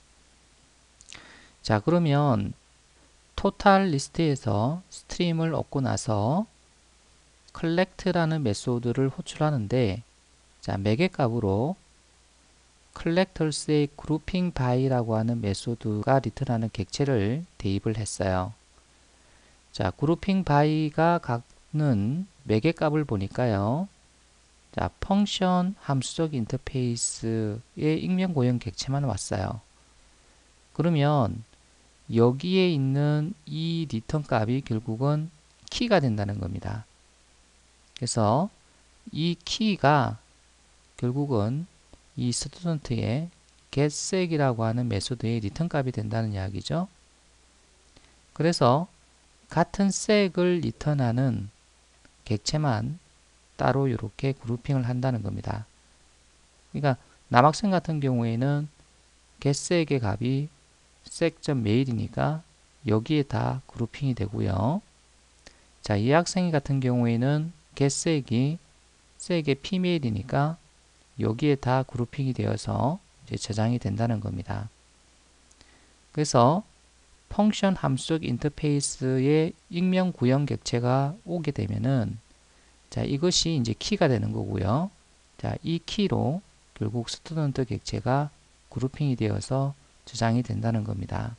자, 그러면 토탈 리스트에서 스트림을 얻고 나서 collect라는 메소드를 호출하는데 자, 매개값으로 collectors의 grouping by라고 하는 메소드가 리턴하는 객체를 대입을 했어요. 자, grouping by가 갖는 매개값을 보니까요. 자, 펑션 함수적 인터페이스의 익명 고형 객체만 왔어요. 그러면 여기에 있는 이 리턴 값이 결국은 키가 된다는 겁니다. 그래서 이 키가 결국은 이 스튜던트의 getSec이라고 하는 메소드의 리턴 값이 된다는 이야기죠. 그래서 같은 색을 리턴하는 객체만 따로 이렇게 그룹핑을 한다는 겁니다. 그러니까 남학생 같은 경우에는 getSec의 값이 sec.mail이니까 여기에 다 그룹핑이 되고요. 자, 이 학생 같은 경우에는 getSec이 sec의 pmail이니까 여기에 다 그룹핑이 되어서 이제 저장이 된다는 겁니다. 그래서 펑션 함수적 인터페이스의 익명 구형 객체가 오게 되면은 자, 이것이 이제 키가 되는 거고요. 자, 이 키로 결국 스튜던트 객체가 그룹핑이 되어서 저장이 된다는 겁니다.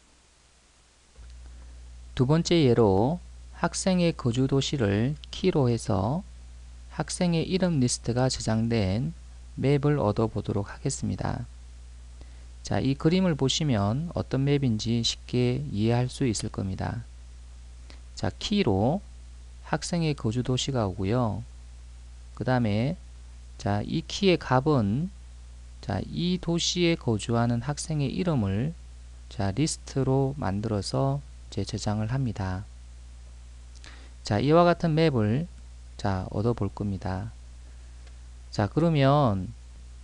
두 번째 예로 학생의 거주 도시를 키로 해서 학생의 이름 리스트가 저장된 맵을 얻어 보도록 하겠습니다. 자, 이 그림을 보시면 어떤 맵인지 쉽게 이해할 수 있을 겁니다. 자, 키로 학생의 거주 도시가 오고요. 그 다음에 자, 이 키의 값은 자, 이 도시에 거주하는 학생의 이름을 자, 리스트로 만들어서 이제 저장을 합니다. 자, 이와 같은 맵을 자, 얻어 볼 겁니다. 자, 그러면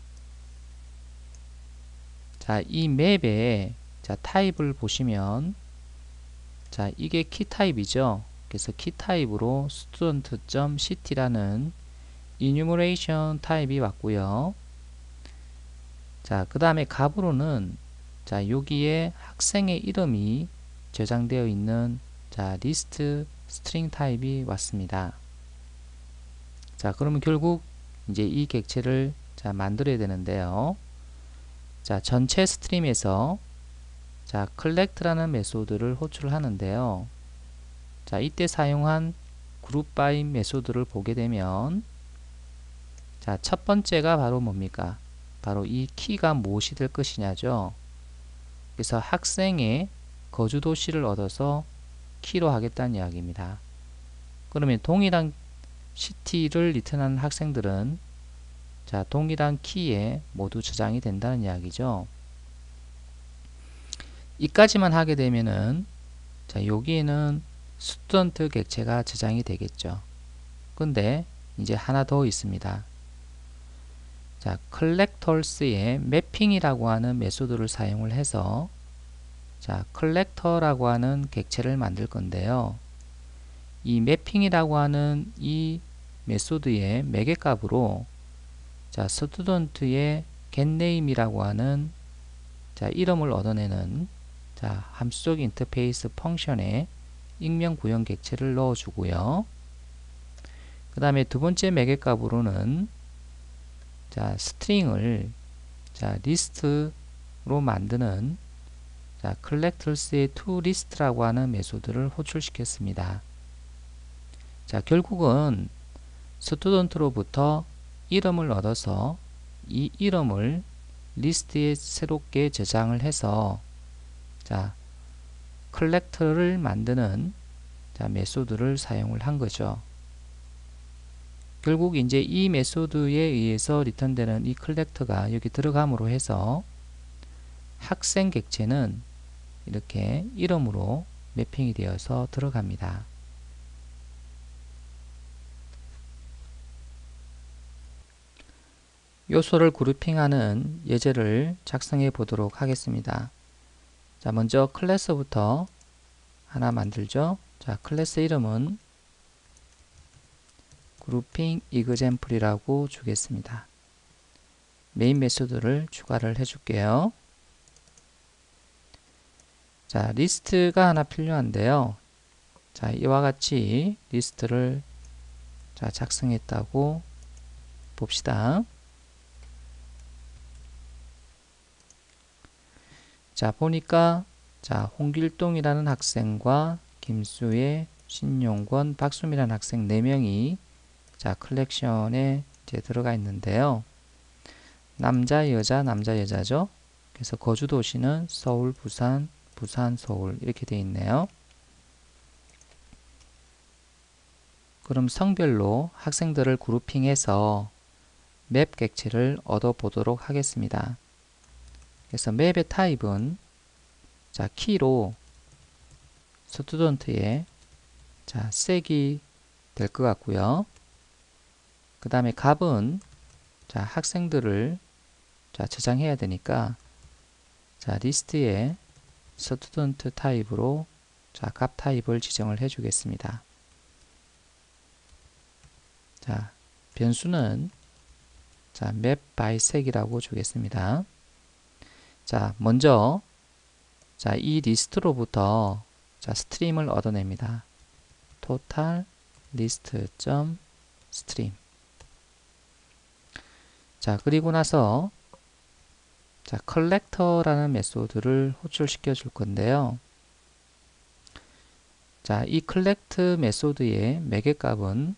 자, 이 맵의 자, 타입을 보시면 자, 이게 키 타입이죠. 그래서 키 타입으로 student.city라는 enumeration 타입이 왔고요. 자, 그 다음에 값으로는 자, 여기에 학생의 이름이 저장되어 있는 자, 리스트 스트링 타입이 왔습니다. 자, 그러면 결국 이제 이 객체를 자, 만들어야 되는데요. 자, 전체 스트림에서 자, collect라는 메소드를 호출을 하는데요. 자, 이때 사용한 group by 메소드를 보게 되면 자, 첫 번째가 바로 뭡니까? 바로 이 키가 무엇이 될 것이냐죠. 그래서 학생의 거주 도시를 얻어서 키로 하겠다는 이야기입니다. 그러면 동일한 시티를 리턴하는 학생들은 자, 동일한 키에 모두 저장이 된다는 이야기죠. 이까지만 하게 되면은 자, 여기에는 스튜던트 객체가 저장이 되겠죠. 근데 이제 하나 더 있습니다. 자, collectors의 매핑이라고 하는 메소드를 사용을 해서 자, collector라고 하는 객체를 만들 건데요. 이 매핑이라고 하는 이 메소드의 매개값으로 자, 스튜던트의 getName이라고 하는 자, 이름을 얻어내는 자, 함수적 인터페이스 펑션에 익명 구형 객체를 넣어주고요. 그 다음에 두 번째 매개값으로는 자, 스트링을 자, 리스트로 만드는 자, collectors의 toList라고 하는 메소드를 호출시켰습니다. 자, 결국은 스튜던트로부터 이름을 얻어서 이 이름을 리스트에 새롭게 저장을 해서 자, collector를 만드는 자, 메소드를 사용을 한 거죠. 결국 이제 이 메소드에 의해서 리턴되는 이 collector가 여기 들어감으로 해서 학생 객체는 이렇게 이름으로 매핑이 되어서 들어갑니다. 요소를 그룹핑하는 예제를 작성해 보도록 하겠습니다. 자, 먼저 클래스부터 하나 만들죠. 자, 클래스 이름은 그룹핑 example이라고 주겠습니다. 메인 메소드를 추가를 해줄게요. 자, 리스트가 하나 필요한데요. 자, 이와 같이 리스트를 자, 작성했다고 봅시다. 자, 보니까 자, 홍길동이라는 학생과 김수혜, 신용권, 박수미라는 학생 4명이 자, 컬렉션에 이제 들어가 있는데요. 남자, 여자, 남자, 여자죠. 그래서 거주 도시는 서울, 부산, 부산, 서울 이렇게 되어 있네요. 그럼 성별로 학생들을 그룹핑해서 맵 객체를 얻어 보도록 하겠습니다. 그래서 맵의 타입은 자, 키로 스튜던트의 자, 색이 될 것 같고요. 그 다음에 값은 자, 학생들을 자, 저장해야 되니까 자, 리스트에 스튜던트 타입으로 자, 값 타입을 지정을 해 주겠습니다. 자, 변수는 자, map by 색이라고 주겠습니다. 자, 먼저 자, 이 리스트로부터 자, 스트림을 얻어냅니다. total list.stream. 자, 그리고 나서 자, collector라는 메소드를 호출시켜 줄 건데요. 자, 이 collect 메소드의 매개값은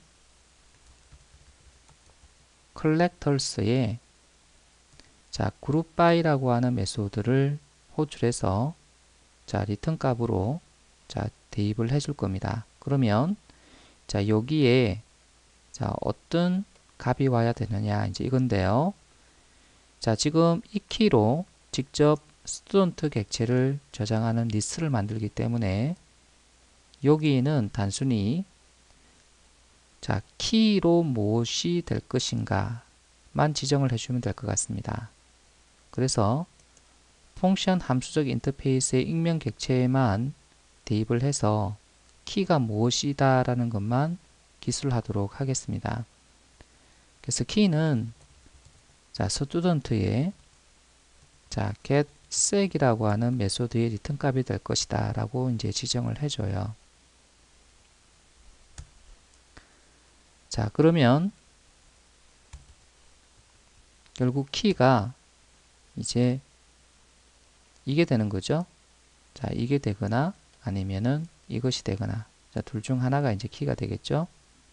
collectors의 자, group by라고 하는 메소드를 호출해서 자, 리턴 값으로 자, 대입을 해줄 겁니다. 그러면 자, 여기에 자, 어떤 값이 와야 되느냐 이제 이건데요. 자, 지금 이 키로 직접 스튜던트 객체를 저장하는 리스트를 만들기 때문에 여기는 단순히 자, 키로 무엇이 될 것인가만 지정을 해주면 될 것 같습니다. 그래서 펑션 함수적 인터페이스의 익명 객체에만 대입을 해서 키가 무엇이다 라는 것만 기술하도록 하겠습니다. 그래서 키는 자, 스튜던트의 자, getSec이라고 하는 메소드의 리턴 값이 될 것이다 라고 이제 지정을 해줘요. 자, 그러면 결국 키가 이제 이게 되는 거죠. 자, 이게 되거나 아니면은 이것이 되거나, 자, 둘 중 하나가 이제 키가 되겠죠.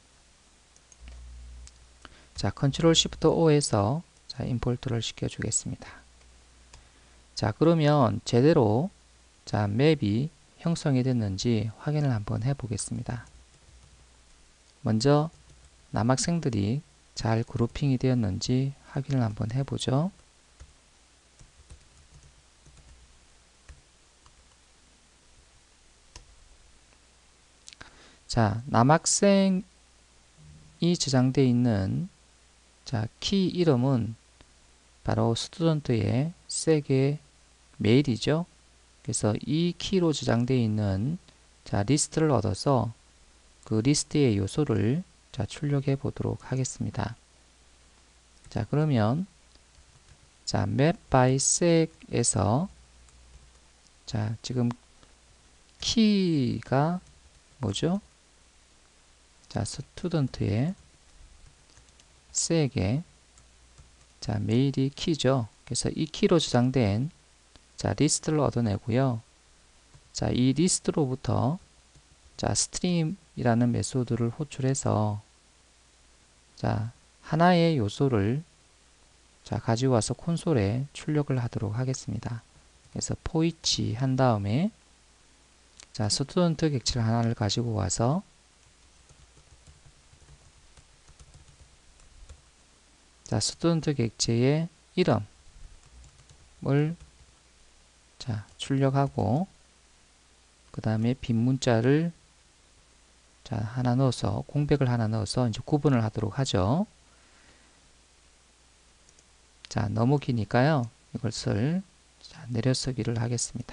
자, 컨트롤 시프트 O에서 자, 임포트를 시켜 주겠습니다. 자, 그러면 제대로 자, 맵이 형성이 됐는지 확인을 한번 해 보겠습니다. 먼저 남학생들이 잘 그룹핑이 되었는지 확인을 한번 해보죠. 자, 남학생이 저장되어 있는 자, 키 이름은 바로 스튜던트의 색의 메일이죠. 그래서 이 키로 저장되어 있는 자, 리스트를 얻어서 그 리스트의 요소를 자, 출력해 보도록 하겠습니다. 자, 그러면 자, map by sec에서 자, 지금 키가 뭐죠? 자, 스튜던트의 sec의 자, 메일이 키죠. 그래서 이 키로 저장된 자, 리스트를 얻어내고요. 자, 이 리스트로부터 자, stream이라는 메소드를 호출해서 자, 하나의 요소를 자, 가지고 와서 콘솔에 출력을 하도록 하겠습니다. 그래서 for each 한 다음에 자, 스튜던트 객체를 하나를 가지고 와서 자, 스튜던트 객체의 이름을 자, 출력하고 그 다음에 빈 문자를 자, 하나 넣어서 공백을 하나 넣어서 이제 구분을 하도록 하죠. 자, 너무 기니까요. 이것을 자, 내려쓰기를 하겠습니다.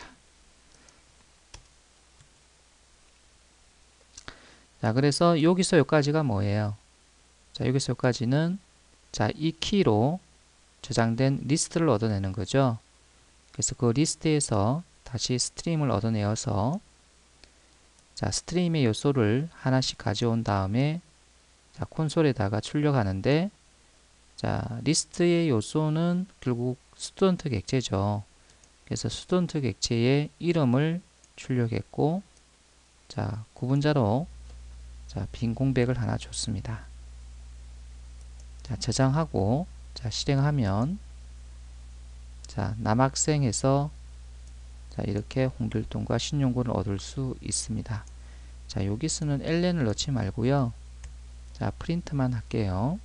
자, 그래서 여기서 여기까지가 뭐예요? 자, 여기서 여기까지는 자, 이 키로 저장된 리스트를 얻어내는 거죠. 그래서 그 리스트에서 다시 스트림을 얻어내어서 자, 스트림의 요소를 하나씩 가져온 다음에 자, 콘솔에다가 출력하는데 자, 리스트의 요소는 결국 스튜던트 객체죠. 그래서 스튜던트 객체의 이름을 출력했고 자, 구분자로 자, 빈 공백을 하나 줬습니다. 자, 저장하고 자, 실행하면 자, 남학생에서 자, 이렇게 홍길동과 신용군을 얻을 수 있습니다. 자, 여기서는 ln을 넣지 말고요. 자, 프린트만 할게요.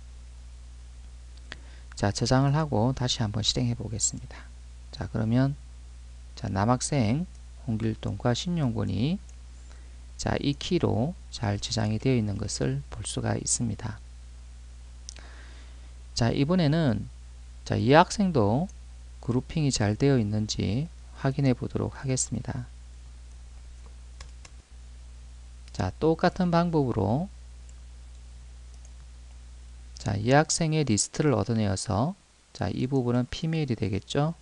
자, 저장을 하고 다시 한번 실행해 보겠습니다. 자, 그러면 자, 남학생 홍길동과 신용군이 자, 이 키로 잘 저장이 되어 있는 것을 볼 수가 있습니다. 자, 이번에는 자, 이 학생도 그룹핑이 잘 되어 있는지 확인해 보도록 하겠습니다. 자, 똑같은 방법으로 자, 이 학생의 리스트를 얻어내어서 자, 이 부분은 피메일이 되겠죠.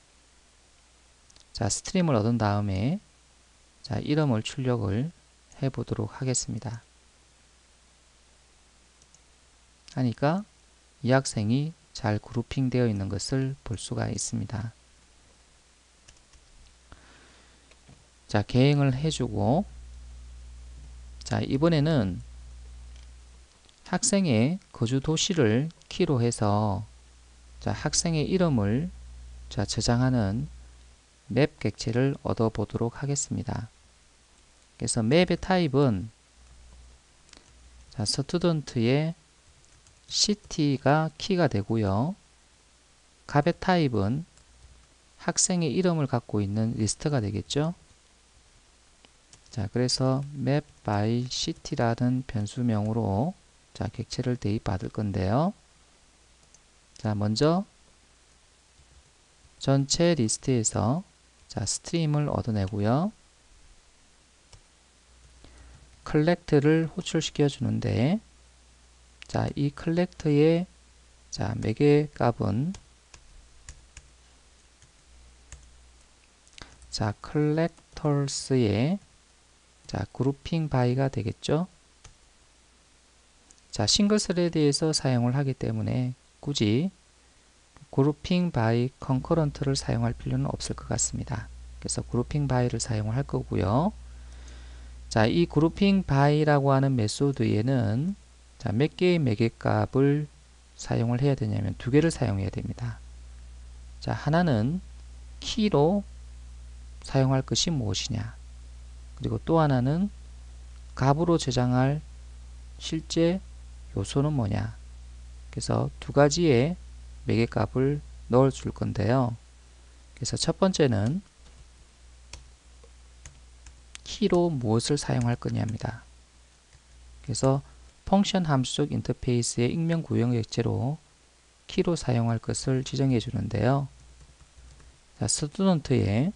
자, 스트림을 얻은 다음에 자, 이름을 출력을 해 보도록 하겠습니다. 하니까 이 학생이 잘 그룹핑 되어 있는 것을 볼 수가 있습니다. 자, 개행을 해주고 자, 이번에는 학생의 거주 도시를 키로 해서 자, 학생의 이름을 자, 저장하는 맵 객체를 얻어 보도록 하겠습니다. 그래서 맵의 타입은 자, 스튜던트의 city가 키가 되고요. 값의 타입은 학생의 이름을 갖고 있는 리스트가 되겠죠. 자, 그래서 map by city라는 변수명으로 자, 객체를 대입받을 건데요. 자, 먼저 전체 리스트에서 자, 스트림을 얻어내고요. collect를 호출시켜 주는데 자, 이 collect의 자, 매개 값은 자, collectors의 자, grouping by가 되겠죠. 자, 싱글 스레드에서 사용을 하기 때문에 굳이 그룹핑 바이 컨커런트를 사용할 필요는 없을 것 같습니다. 그래서 그룹핑 바이를 사용을 할 거고요. 자, 이 그룹핑 바이라고 하는 메소드에는 자, 몇 개의 매개값을 사용을 해야 되냐면 두 개를 사용해야 됩니다. 자, 하나는 키로 사용할 것이 무엇이냐, 그리고 또 하나는 값으로 저장할 실제 요소는 뭐냐. 그래서 두 가지의 매개값을 넣어 줄 건데요. 그래서 첫 번째는 키로 무엇을 사용할 거냐입니다. 그래서 펑션 함수적 인터페이스의 익명 구형 객체로 키로 사용할 것을 지정해 주는데요. 자, 스튜던트에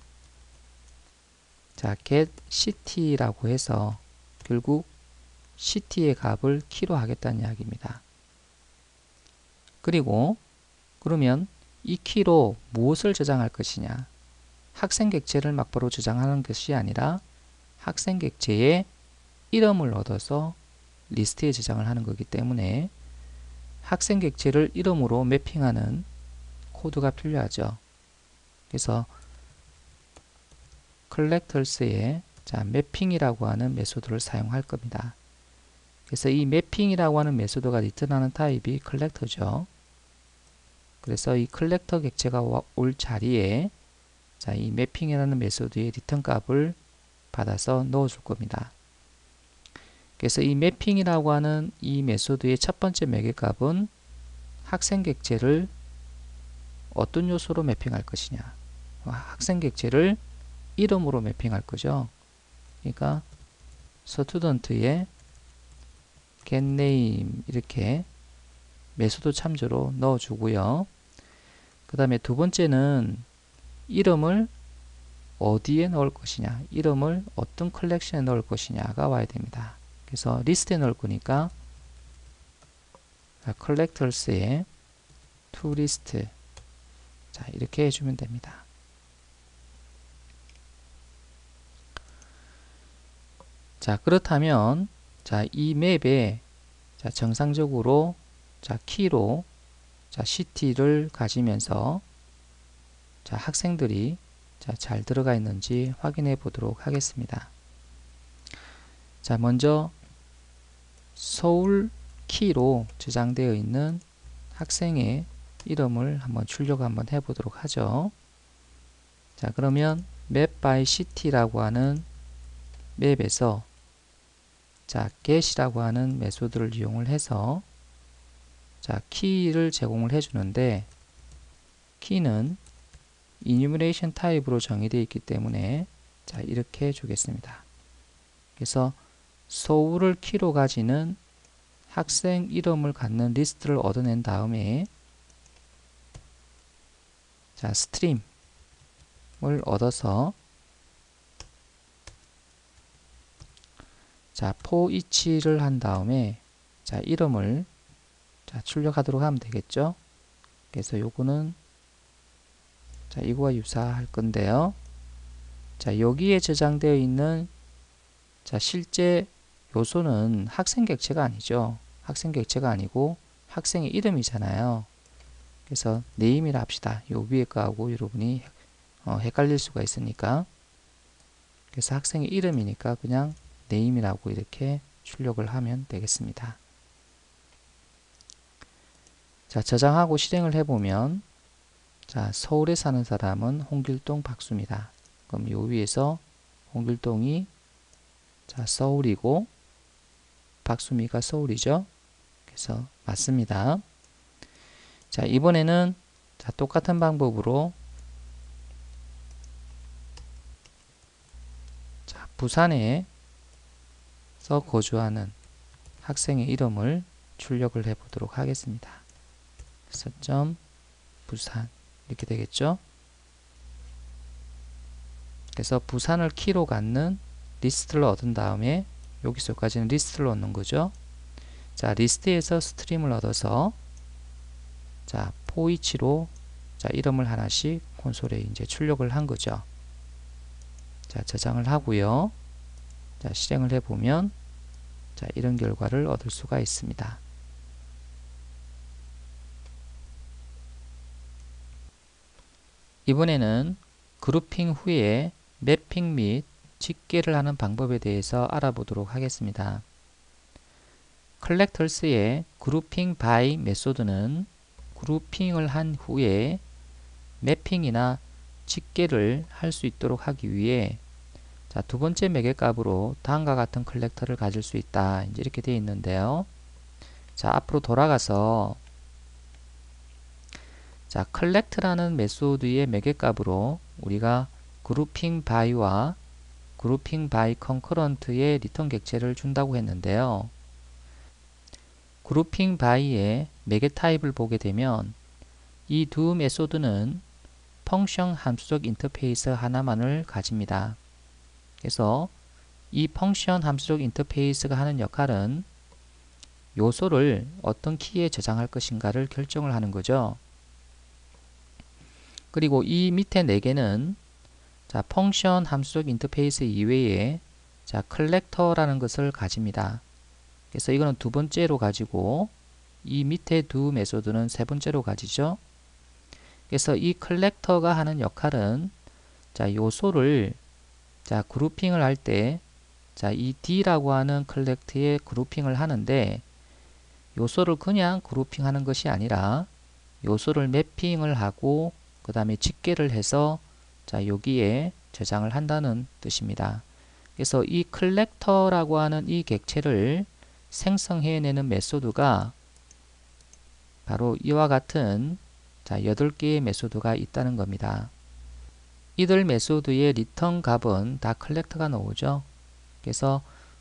자, get ct라고 해서 결국 ct의 값을 키로 하겠다는 이야기입니다. 그리고 그러면 이 키로 무엇을 저장할 것이냐, 학생 객체를 막바로 저장하는 것이 아니라 학생 객체의 이름을 얻어서 리스트에 저장을 하는 거기 때문에 학생 객체를 이름으로 매핑하는 코드가 필요하죠. 그래서 collectors에 자, 매핑이라고 하는 메소드를 사용할 겁니다. 그래서 이 매핑이라고 하는 메소드가 리턴하는 타입이 collector죠. 그래서 이 컬렉터 객체가 올 자리에 자, 이 매핑이라는 메소드의 리턴 값을 받아서 넣어 줄 겁니다. 그래서 이 매핑이라고 하는 이 메소드의 첫 번째 매개값은 학생 객체를 어떤 요소로 매핑할 것이냐, 학생 객체를 이름으로 매핑할 거죠. 그러니까 스튜던트의 getName 이렇게 메소드 참조로 넣어 주고요. 그 다음에 두 번째는 이름을 어디에 넣을 것이냐, 이름을 어떤 컬렉션에 넣을 것이냐가 와야 됩니다. 그래서 리스트에 넣을 거니까 collectors에 toList 자, 이렇게 해주면 됩니다. 자, 그렇다면 자, 이 맵에 자, 정상적으로 자, 키로 자, CT를 가지면서 자, 학생들이 자, 잘 들어가 있는지 확인해 보도록 하겠습니다. 자, 먼저 서울 키로 저장되어 있는 학생의 이름을 한번 출력 한번 해 보도록 하죠. 자, 그러면 map by city라고 하는 맵에서 자, get이라고 하는 메소드를 이용을 해서 자, 키를 제공을 해 주는데 키는 enumeration 타입으로 정의되어 있기 때문에 자, 이렇게 주겠습니다. 그래서 서울을 키로 가지는 학생 이름을 갖는 리스트를 얻어낸 다음에 자, 스트림을 얻어서 자, for each를 한 다음에 자, 이름을 자, 출력하도록 하면 되겠죠. 그래서 요거는 자, 이거와 유사할 건데요. 자, 여기에 저장되어 있는 자, 실제 요소는 학생 객체가 아니죠. 학생 객체가 아니고 학생의 이름이잖아요. 그래서 name이라 합시다. 요 위에 거하고 여러분이 헷갈릴 수가 있으니까. 그래서 학생의 이름이니까 그냥 name이라고 이렇게 출력을 하면 되겠습니다. 자, 저장하고 실행을 해보면 자, 서울에 사는 사람은 홍길동 박수입니다. 그럼 요 위에서 홍길동이 자, 서울이고 박수미가 서울이죠. 그래서 맞습니다. 자, 이번에는 자, 똑같은 방법으로 자, 부산에서 거주하는 학생의 이름을 출력을 해 보도록 하겠습니다. 그래서 점 부산 이렇게 되겠죠. 그래서 부산을 키로 갖는 리스트를 얻은 다음에 여기서까지는 리스트를 얻는 거죠. 자, 리스트에서 스트림을 얻어서 자, for each로 자, 이름을 하나씩 콘솔에 이제 출력을 한 거죠. 자, 저장을 하고요. 자, 실행을 해 보면 자, 이런 결과를 얻을 수가 있습니다. 이번에는 그룹핑 후에 매핑 및 집계를 하는 방법에 대해서 알아보도록 하겠습니다. 컬렉터스의 그룹핑 바이 메소드는 그룹핑을 한 후에 매핑이나 집계를 할 수 있도록 하기 위해 자, 두 번째 매개값으로 다음과 같은 컬렉터를 가질 수 있다. 이제 이렇게 되어 있는데요. 자, 앞으로 돌아가서 자, collect라는 메소드의 매개값으로 우리가 그룹핑 by와 그룹핑 by concurrent의 리턴 객체를 준다고 했는데요. 그룹핑 by의 매개 타입을 보게 되면 이 두 메소드는 펑션 함수적 인터페이스 하나만을 가집니다. 그래서 이 펑션 함수적 인터페이스가 하는 역할은 요소를 어떤 키에 저장할 것인가를 결정을 하는 거죠. 그리고 이 밑에 4개는 자, 펑션 함수적 인터페이스 이외에 자, 컬렉터라는 것을 가집니다. 그래서 이거는 두 번째로 가지고 이 밑에 두 메소드는 세 번째로 가지죠. 그래서 이 컬렉터가 하는 역할은 자, 요소를 자, 그룹핑을 할 때 자, 이 D라고 하는 컬렉트에 그룹핑을 하는데 요소를 그냥 그룹핑하는 것이 아니라 요소를 매핑을 하고 그 다음에 집계를 해서 자, 여기에 저장을 한다는 뜻입니다. 그래서 이 컬렉터라고 하는 이 객체를 생성해내는 메소드가 바로 이와 같은 자, 8개의 메소드가 있다는 겁니다. 이들 메소드의 리턴 값은 다 컬렉터가 나오죠. 그래서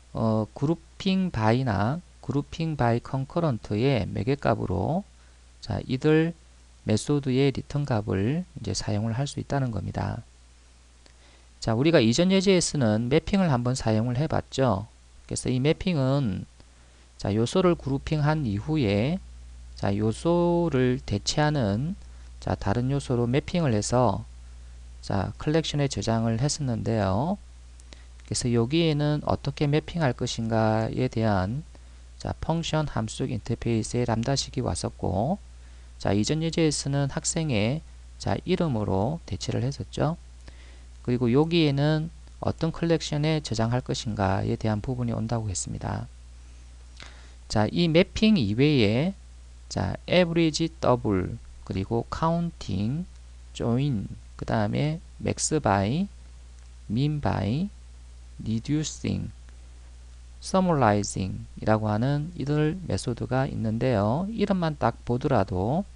그룹핑 바이나 그룹핑 바이 컨커런트의 매개값으로 자, 이들 메소드의 리턴 값을 이제 사용을 할 수 있다는 겁니다. 자, 우리가 이전 예제에서는 매핑을 한번 사용을 해봤죠. 그래서 이 매핑은 자, 요소를 그룹핑한 이후에 자, 요소를 대체하는 자, 다른 요소로 매핑을 해서 자, 컬렉션에 저장을 했었는데요. 그래서 여기에는 어떻게 매핑할 것인가에 대한 자, 펑션 함수적 인터페이스의 람다식이 왔었고 자, 이전 예제에서는 학생의 자, 이름으로 대체를 했었죠. 그리고 여기에는 어떤 컬렉션에 저장할 것인가에 대한 부분이 온다고 했습니다. 자, 이 매핑 이외에 자, average double 그리고 counting, join, 그 다음에 max by, min by, reducing, summarizing 이라고 하는 이들 메소드가 있는데요. 이름만 딱 보더라도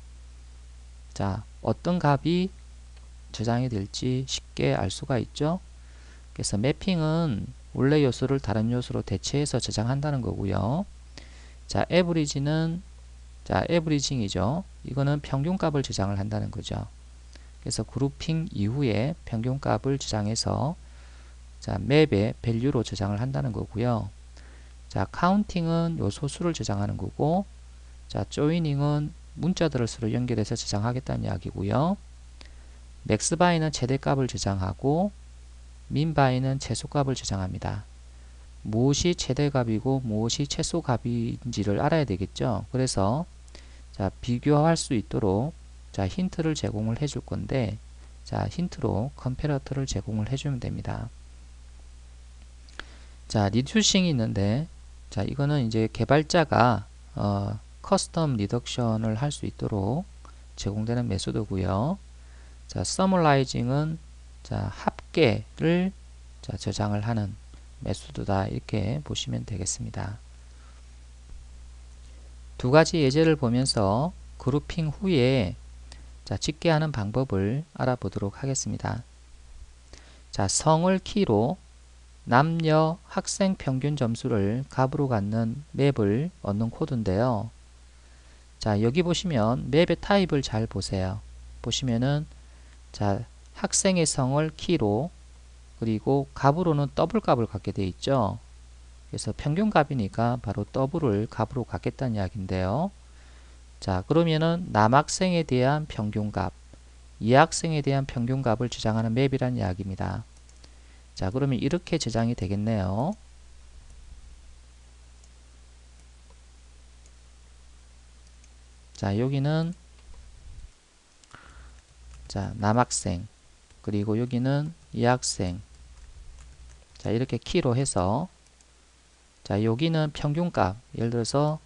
자, 어떤 값이 저장이 될지 쉽게 알 수가 있죠. 그래서 매핑은 원래 요소를 다른 요소로 대체해서 저장한다는 거고요. 자, average는 자, averaging이죠. 이거는 평균값을 저장을 한다는 거죠. 그래서 그룹핑 이후에 평균값을 저장해서 자, 맵의 밸류로 저장을 한다는 거고요. 자, counting은 요소 수를 저장하는 거고, 자, joining은 문자들을 서로 연결해서 저장하겠다는 이야기고요. maxby는 최대값을 저장하고, minby는 최소값을 저장합니다. 무엇이 최대값이고 무엇이 최소값인지를 알아야 되겠죠. 그래서 자, 비교할 수 있도록 자, 힌트를 제공을 해줄 건데, 자, 힌트로 컴패러터를 제공을 해주면 됩니다. 자, 리듀싱이 있는데, 자, 이거는 이제 개발자가 커스텀 리덕션을 할 수 있도록 제공되는 메소드고요. 자, 서머라이징은 자, 합계를 자, 저장을 하는 메소드다. 이렇게 보시면 되겠습니다. 두 가지 예제를 보면서 그룹핑 후에 자, 집계하는 방법을 알아보도록 하겠습니다. 자, 성을 키로 남녀 학생 평균 점수를 값으로 갖는 맵을 얻는 코드인데요. 자, 여기 보시면 맵의 타입을 잘 보세요. 보시면은 자, 학생의 성을 키로 그리고 값으로는 더블 값을 갖게 되어 있죠. 그래서 평균 값이니까 바로 더블을 값으로 갖겠다는 이야기인데요. 자, 그러면은 남학생에 대한 평균 값, 여학생에 대한 평균 값을 저장하는 맵이라는 이야기입니다. 자, 그러면 이렇게 저장이 되겠네요. 자, 여기는 자, 남학생, 그리고 여기는 여학생. 자, 이렇게 키로 해서, 자, 여기는 평균값, 예를 들어서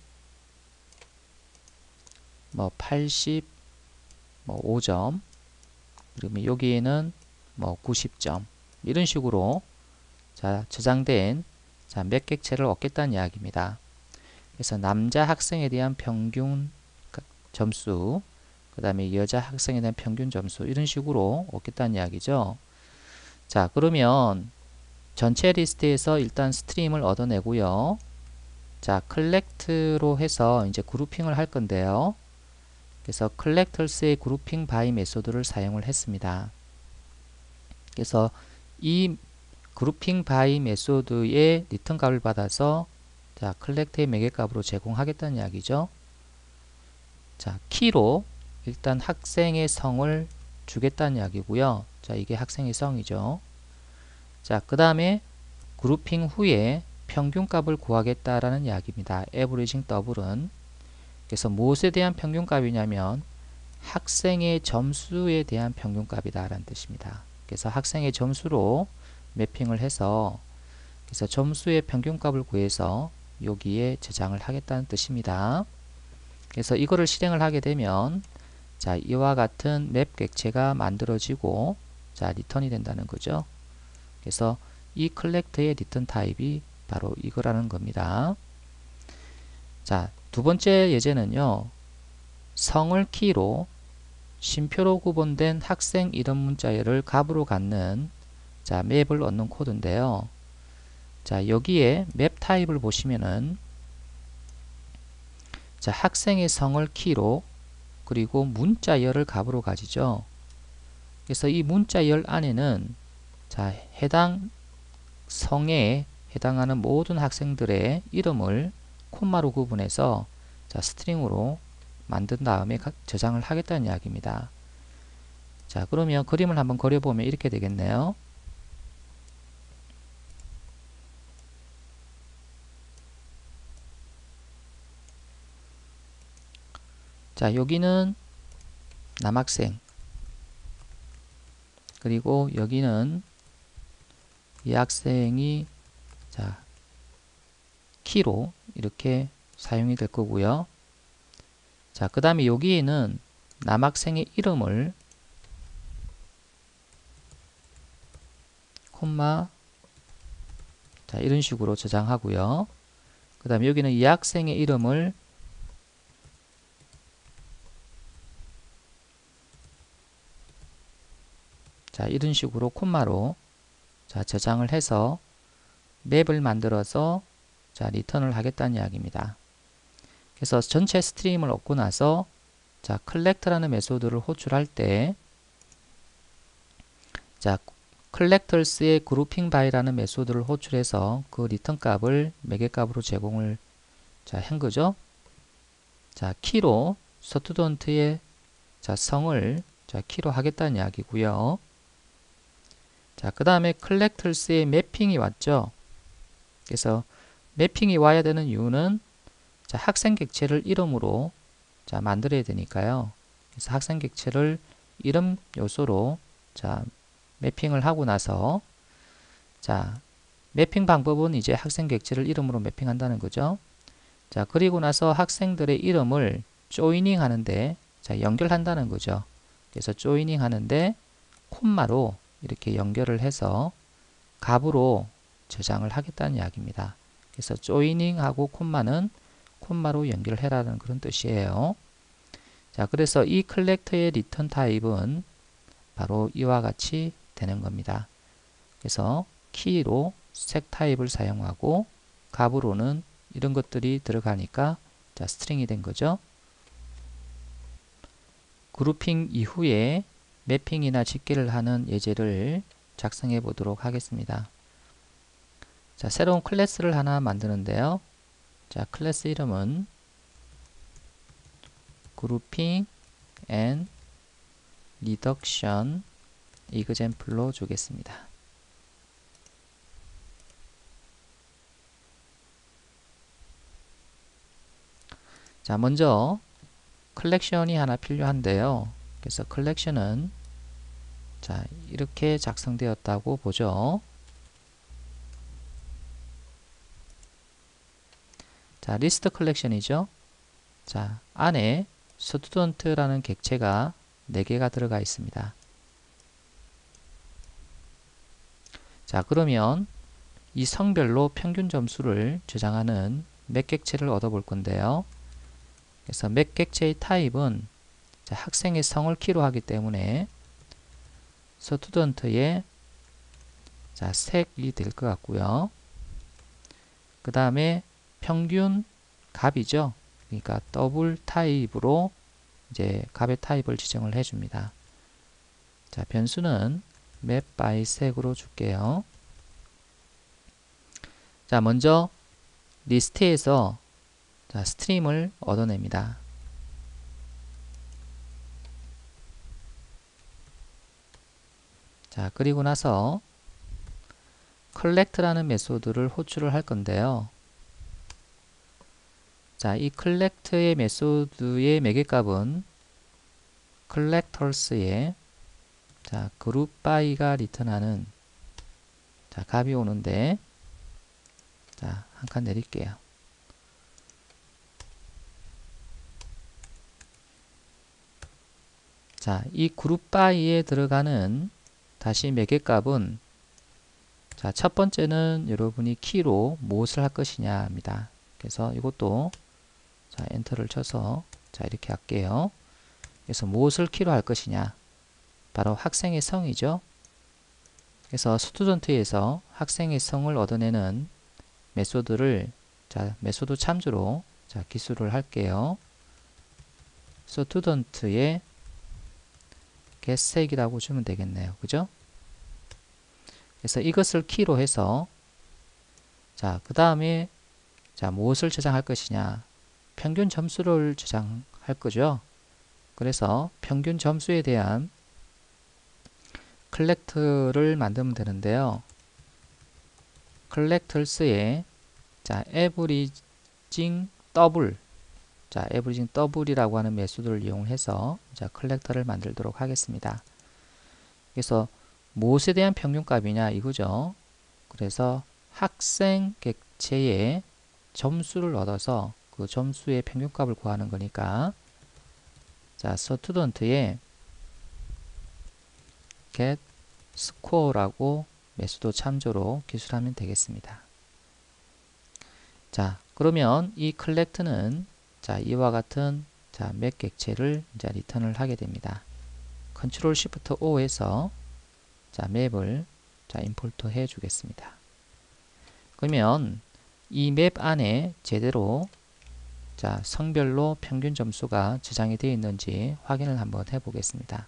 뭐 80, 뭐 5점, 그러면 여기에는 뭐 90점, 이런 식으로 자, 저장된 자, 몇 객체를 얻겠다는 이야기입니다. 그래서 남자 학생에 대한 평균 점수, 그 다음에 여자 학생에 대한 평균 점수, 이런 식으로 얻겠다는 이야기죠. 자, 그러면 전체 리스트에서 일단 스트림을 얻어내고요. 자, 컬렉트로 해서 이제 그룹핑을 할 건데요. 그래서 collectors의 그룹핑 바이 메소드를 사용을 했습니다. 그래서 이 그룹핑 바이 메소드의 리턴 값을 받아서 자, collect의 매개값으로 제공하겠다는 이야기죠. 자, 키로 일단 학생의 성을 주겠다는 이야기고요. 자, 이게 학생의 성이죠. 자, 그 다음에 그룹핑 후에 평균값을 구하겠다라는 이야기입니다. averaging 더블은. 그래서 무엇에 대한 평균값이냐면 학생의 점수에 대한 평균값이다 라는 뜻입니다. 그래서 학생의 점수로 매핑을 해서 그래서 점수의 평균값을 구해서 여기에 저장을 하겠다는 뜻입니다. 그래서 이거를 실행을 하게 되면 자, 이와 같은 맵 객체가 만들어지고 자, 리턴이 된다는 거죠. 그래서 이 컬렉트의 리턴 타입이 바로 이거라는 겁니다. 자, 두 번째 예제는요. 성을 키로 쉼표로 구분된 학생 이름 문자열을 값으로 갖는 자, 맵을 얻는 코드인데요. 자, 여기에 맵 타입을 보시면은 자, 학생의 성을 키로 그리고 문자열을 값으로 가지죠. 그래서 이 문자열 안에는 자, 해당 성에 해당하는 모든 학생들의 이름을 콤마로 구분해서 자, 스트링으로 만든 다음에 저장을 하겠다는 이야기입니다. 자, 그러면 그림을 한번 그려보면 이렇게 되겠네요. 자, 여기는 남학생, 그리고 여기는 이 학생이 자, 키로 이렇게 사용이 될 거고요. 자, 그 다음에 여기에는 남학생의 이름을 콤마 자, 이런 식으로 저장하고요. 그 다음에 여기는 이 학생의 이름을 자, 이런 식으로 콤마로 자, 저장을 해서 맵을 만들어서 자, 리턴을 하겠다는 이야기입니다. 그래서 전체 스트림을 얻고 나서 자, collect라는 메소드를 호출할 때 자, collectors의 grouping by라는 메소드를 호출해서 그 리턴 값을 매개값으로 제공을 자, 한 거죠. 자, 키로 student의 자, 성을 자, 키로 하겠다는 이야기고요. 자, 그 다음에 collectors의 매핑이 왔죠. 그래서 매핑이 와야 되는 이유는 자, 학생 객체를 이름으로 자, 만들어야 되니까요. 그래서 학생 객체를 이름 요소로 자, 매핑을 하고 나서 자, 매핑 방법은 이제 학생 객체를 이름으로 매핑한다는 거죠. 자, 그리고 나서 학생들의 이름을 조이닝 하는데 자, 연결한다는 거죠. 그래서 조이닝 하는데 콤마로 이렇게 연결을 해서 값으로 저장을 하겠다는 이야기입니다. 그래서 조이닝하고 콤마는 콤마로 연결해라는 그런 뜻이에요. 자, 그래서 이 컬렉터의 리턴 타입은 바로 이와 같이 되는 겁니다. 그래서 키로 색 타입을 사용하고 값으로는 이런 것들이 들어가니까 자, 스트링이 된 거죠. 그룹핑 이후에 매핑이나 집계를 하는 예제를 작성해 보도록 하겠습니다. 자, 새로운 클래스를 하나 만드는데요. 자, 클래스 이름은 grouping and reduction example로 주겠습니다. 자, 먼저 컬렉션이 하나 필요한데요. 그래서 컬렉션은 자, 이렇게 작성되었다고 보죠. 자, 리스트 컬렉션이죠. 자, 안에 스튜던트라는 객체가 4개가 들어가 있습니다. 자, 그러면 이 성별로 평균 점수를 저장하는 맵 객체를 얻어볼 건데요. 그래서 맵 객체의 타입은 자, 학생의 성을 키로 하기 때문에 스튜던트의 자, 색이 될 것 같고요. 그 다음에 평균 값이죠. 그러니까 더블 타입으로 이제 값의 타입을 지정을 해줍니다. 자, 변수는 map by 색으로 줄게요. 자, 먼저 리스트에서 자, 스트림을 얻어냅니다. 자, 그리고 나서 collect라는 메소드를 호출을 할 건데요. 자, 이 collect의 메소드의 매개값은 collectors의 자, group by가 리턴하는 자, 값이 오는데 자, 한 칸 내릴게요. 자, 이 group by에 들어가는 다시 매개값은 자, 첫 번째는 여러분이 키로 무엇을 할 것이냐 합니다. 그래서 이것도 자, 엔터를 쳐서 자, 이렇게 할게요. 그래서 무엇을 키로 할 것이냐? 바로 학생의 성이죠. 그래서 스튜던트에서 학생의 성을 얻어내는 메소드를 자, 메소드 참조로 자, 기술을 할게요. 스튜던트의 get색이라고 주면 되겠네요. 그죠? 그래서 이것을 키로 해서 자, 그 다음에 자, 무엇을 저장할 것이냐? 평균 점수를 저장할 거죠. 그래서 평균 점수에 대한 collect를 만들면 되는데요. collectors의 자, averaging double 자, averaging double이라고 하는 메소드를 이용해서 자, collector를 만들도록 하겠습니다. 그래서 무엇에 대한 평균값이냐 이거죠. 그래서 학생 객체의 점수를 얻어서 그 점수의 평균값을 구하는 거니까 자, student의 get score라고 메소드 참조로 기술하면 되겠습니다. 자, 그러면 이 collect는 자, 이와 같은 자, 맵 객체를 이제 리턴을 하게 됩니다. Ctrl Shift O에서 자, 맵을 자, 임포트 해 주겠습니다. 그러면 이 맵 안에 제대로 자, 성별로 평균 점수가 저장이 되어 있는지 확인을 한번 해 보겠습니다.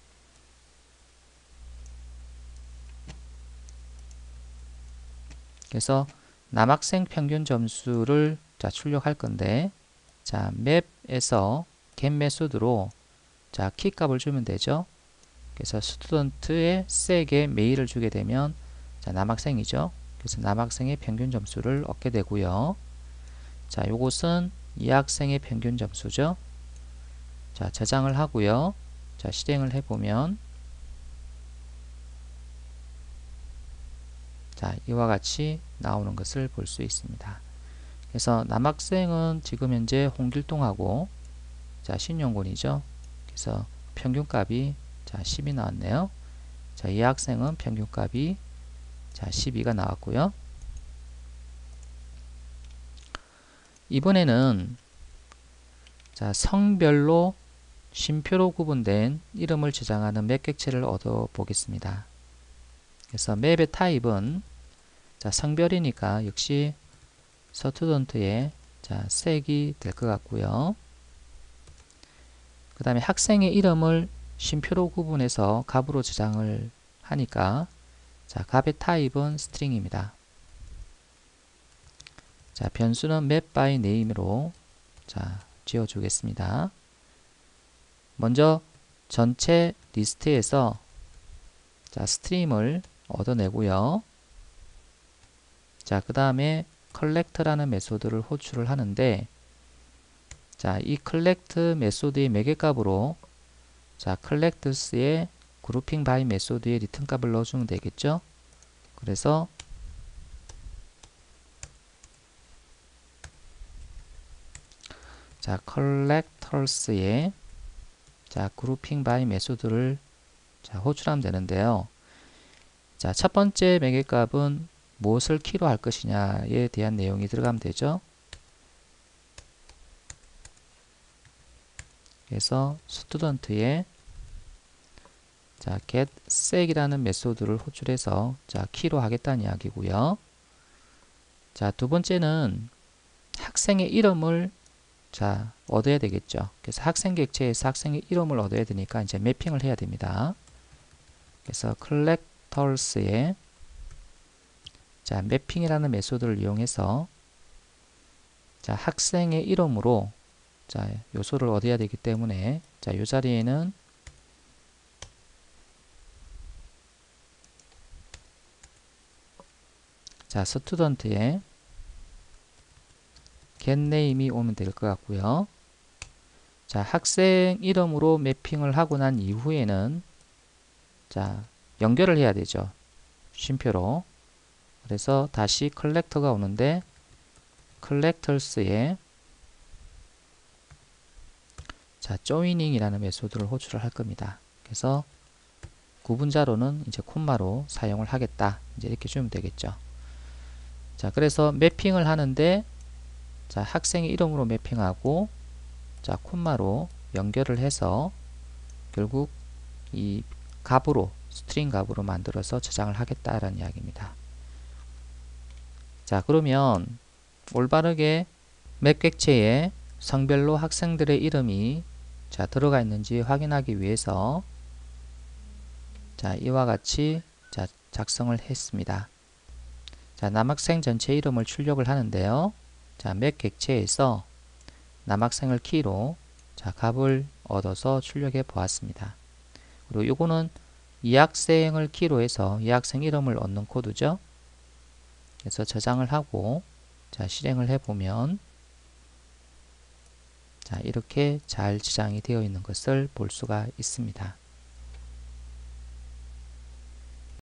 그래서 남학생 평균 점수를 자, 출력할 건데 자, 맵에서 get 메소드로 자, 키 값을 주면 되죠. 그래서 스튜던트의 색에 메일을 주게 되면 자, 남학생이죠. 그래서 남학생의 평균 점수를 얻게 되고요. 자, 요것은 이 학생의 평균 점수죠. 자, 저장을 하고요. 자, 실행을 해보면 자, 이와 같이 나오는 것을 볼 수 있습니다. 그래서 남학생은 지금 현재 홍길동하고 자, 신용곤이죠. 그래서 평균값이 자, 10이 나왔네요. 자, 이 학생은 평균값이 자, 12가 나왔고요. 이번에는 자, 성별로 쉼표로 구분된 이름을 저장하는 맵 객체를 얻어 보겠습니다. 그래서 맵의 타입은 자, 성별이니까 역시 스튜던트의 자, 색이 될 것 같고요. 그 다음에 학생의 이름을 쉼표로 구분해서 값으로 저장을 하니까 자, 값의 타입은 스트링입니다. 자, 변수는 map by name으로 자, 지어 주겠습니다. 먼저 전체 리스트에서 자, 스트림을 얻어내고요. 자, 그 다음에 collect라는 메소드를 호출을 하는데 자, 이 collect 메소드의 매개값으로 자, collectors의 그룹핑 바이 메소드에 리턴 값을 넣어주면 되겠죠. 그래서 자, collectors에 자, 그룹핑 바이 메소드를 자, 호출하면 되는데요. 자, 첫 번째 매개값은 무엇을 키로 할 것이냐에 대한 내용이 들어가면 되죠. 그래서 student에 자, getSec이라는 메소드를 호출해서 자, 키로 하겠다는 이야기고요. 자, 두 번째는 학생의 이름을 자, 얻어야 되겠죠. 그래서 학생 객체에서 학생의 이름을 얻어야 되니까 이제 매핑을 해야 됩니다. 그래서 collectors에 자, 매핑이라는 메소드를 이용해서 자, 학생의 이름으로 자, 요소를 얻어야 되기 때문에 자, 이 자리에는 자, student에 getName이 오면 될 것 같고요. 자, 학생 이름으로 매핑을 하고 난 이후에는 자, 연결을 해야 되죠. 쉼표로. 그래서 다시 collector가 오는데 collectors에 자, joining이라는 메소드를 호출을 할 겁니다. 그래서 구분자로는 이제 콤마로 사용을 하겠다. 이제 이렇게 주면 되겠죠. 자, 그래서 매핑을 하는데 자, 학생의 이름으로 매핑하고 자, 콤마로 연결을 해서 결국 이 값으로 스트링 값으로 만들어서 저장을 하겠다라는 이야기입니다. 자, 그러면 올바르게 맵 객체에 성별로 학생들의 이름이 자, 들어가 있는지 확인하기 위해서 자, 이와 같이 자, 작성을 했습니다. 자, 남학생 전체 이름을 출력을 하는데요. 자, 맵 객체에서 남학생을 키로 자, 값을 얻어서 출력해 보았습니다. 그리고 이거는 이 학생을 키로 해서 이 학생 이름을 얻는 코드죠. 그래서 저장을 하고 자, 실행을 해보면 자, 이렇게 잘 저장이 되어 있는 것을 볼 수가 있습니다.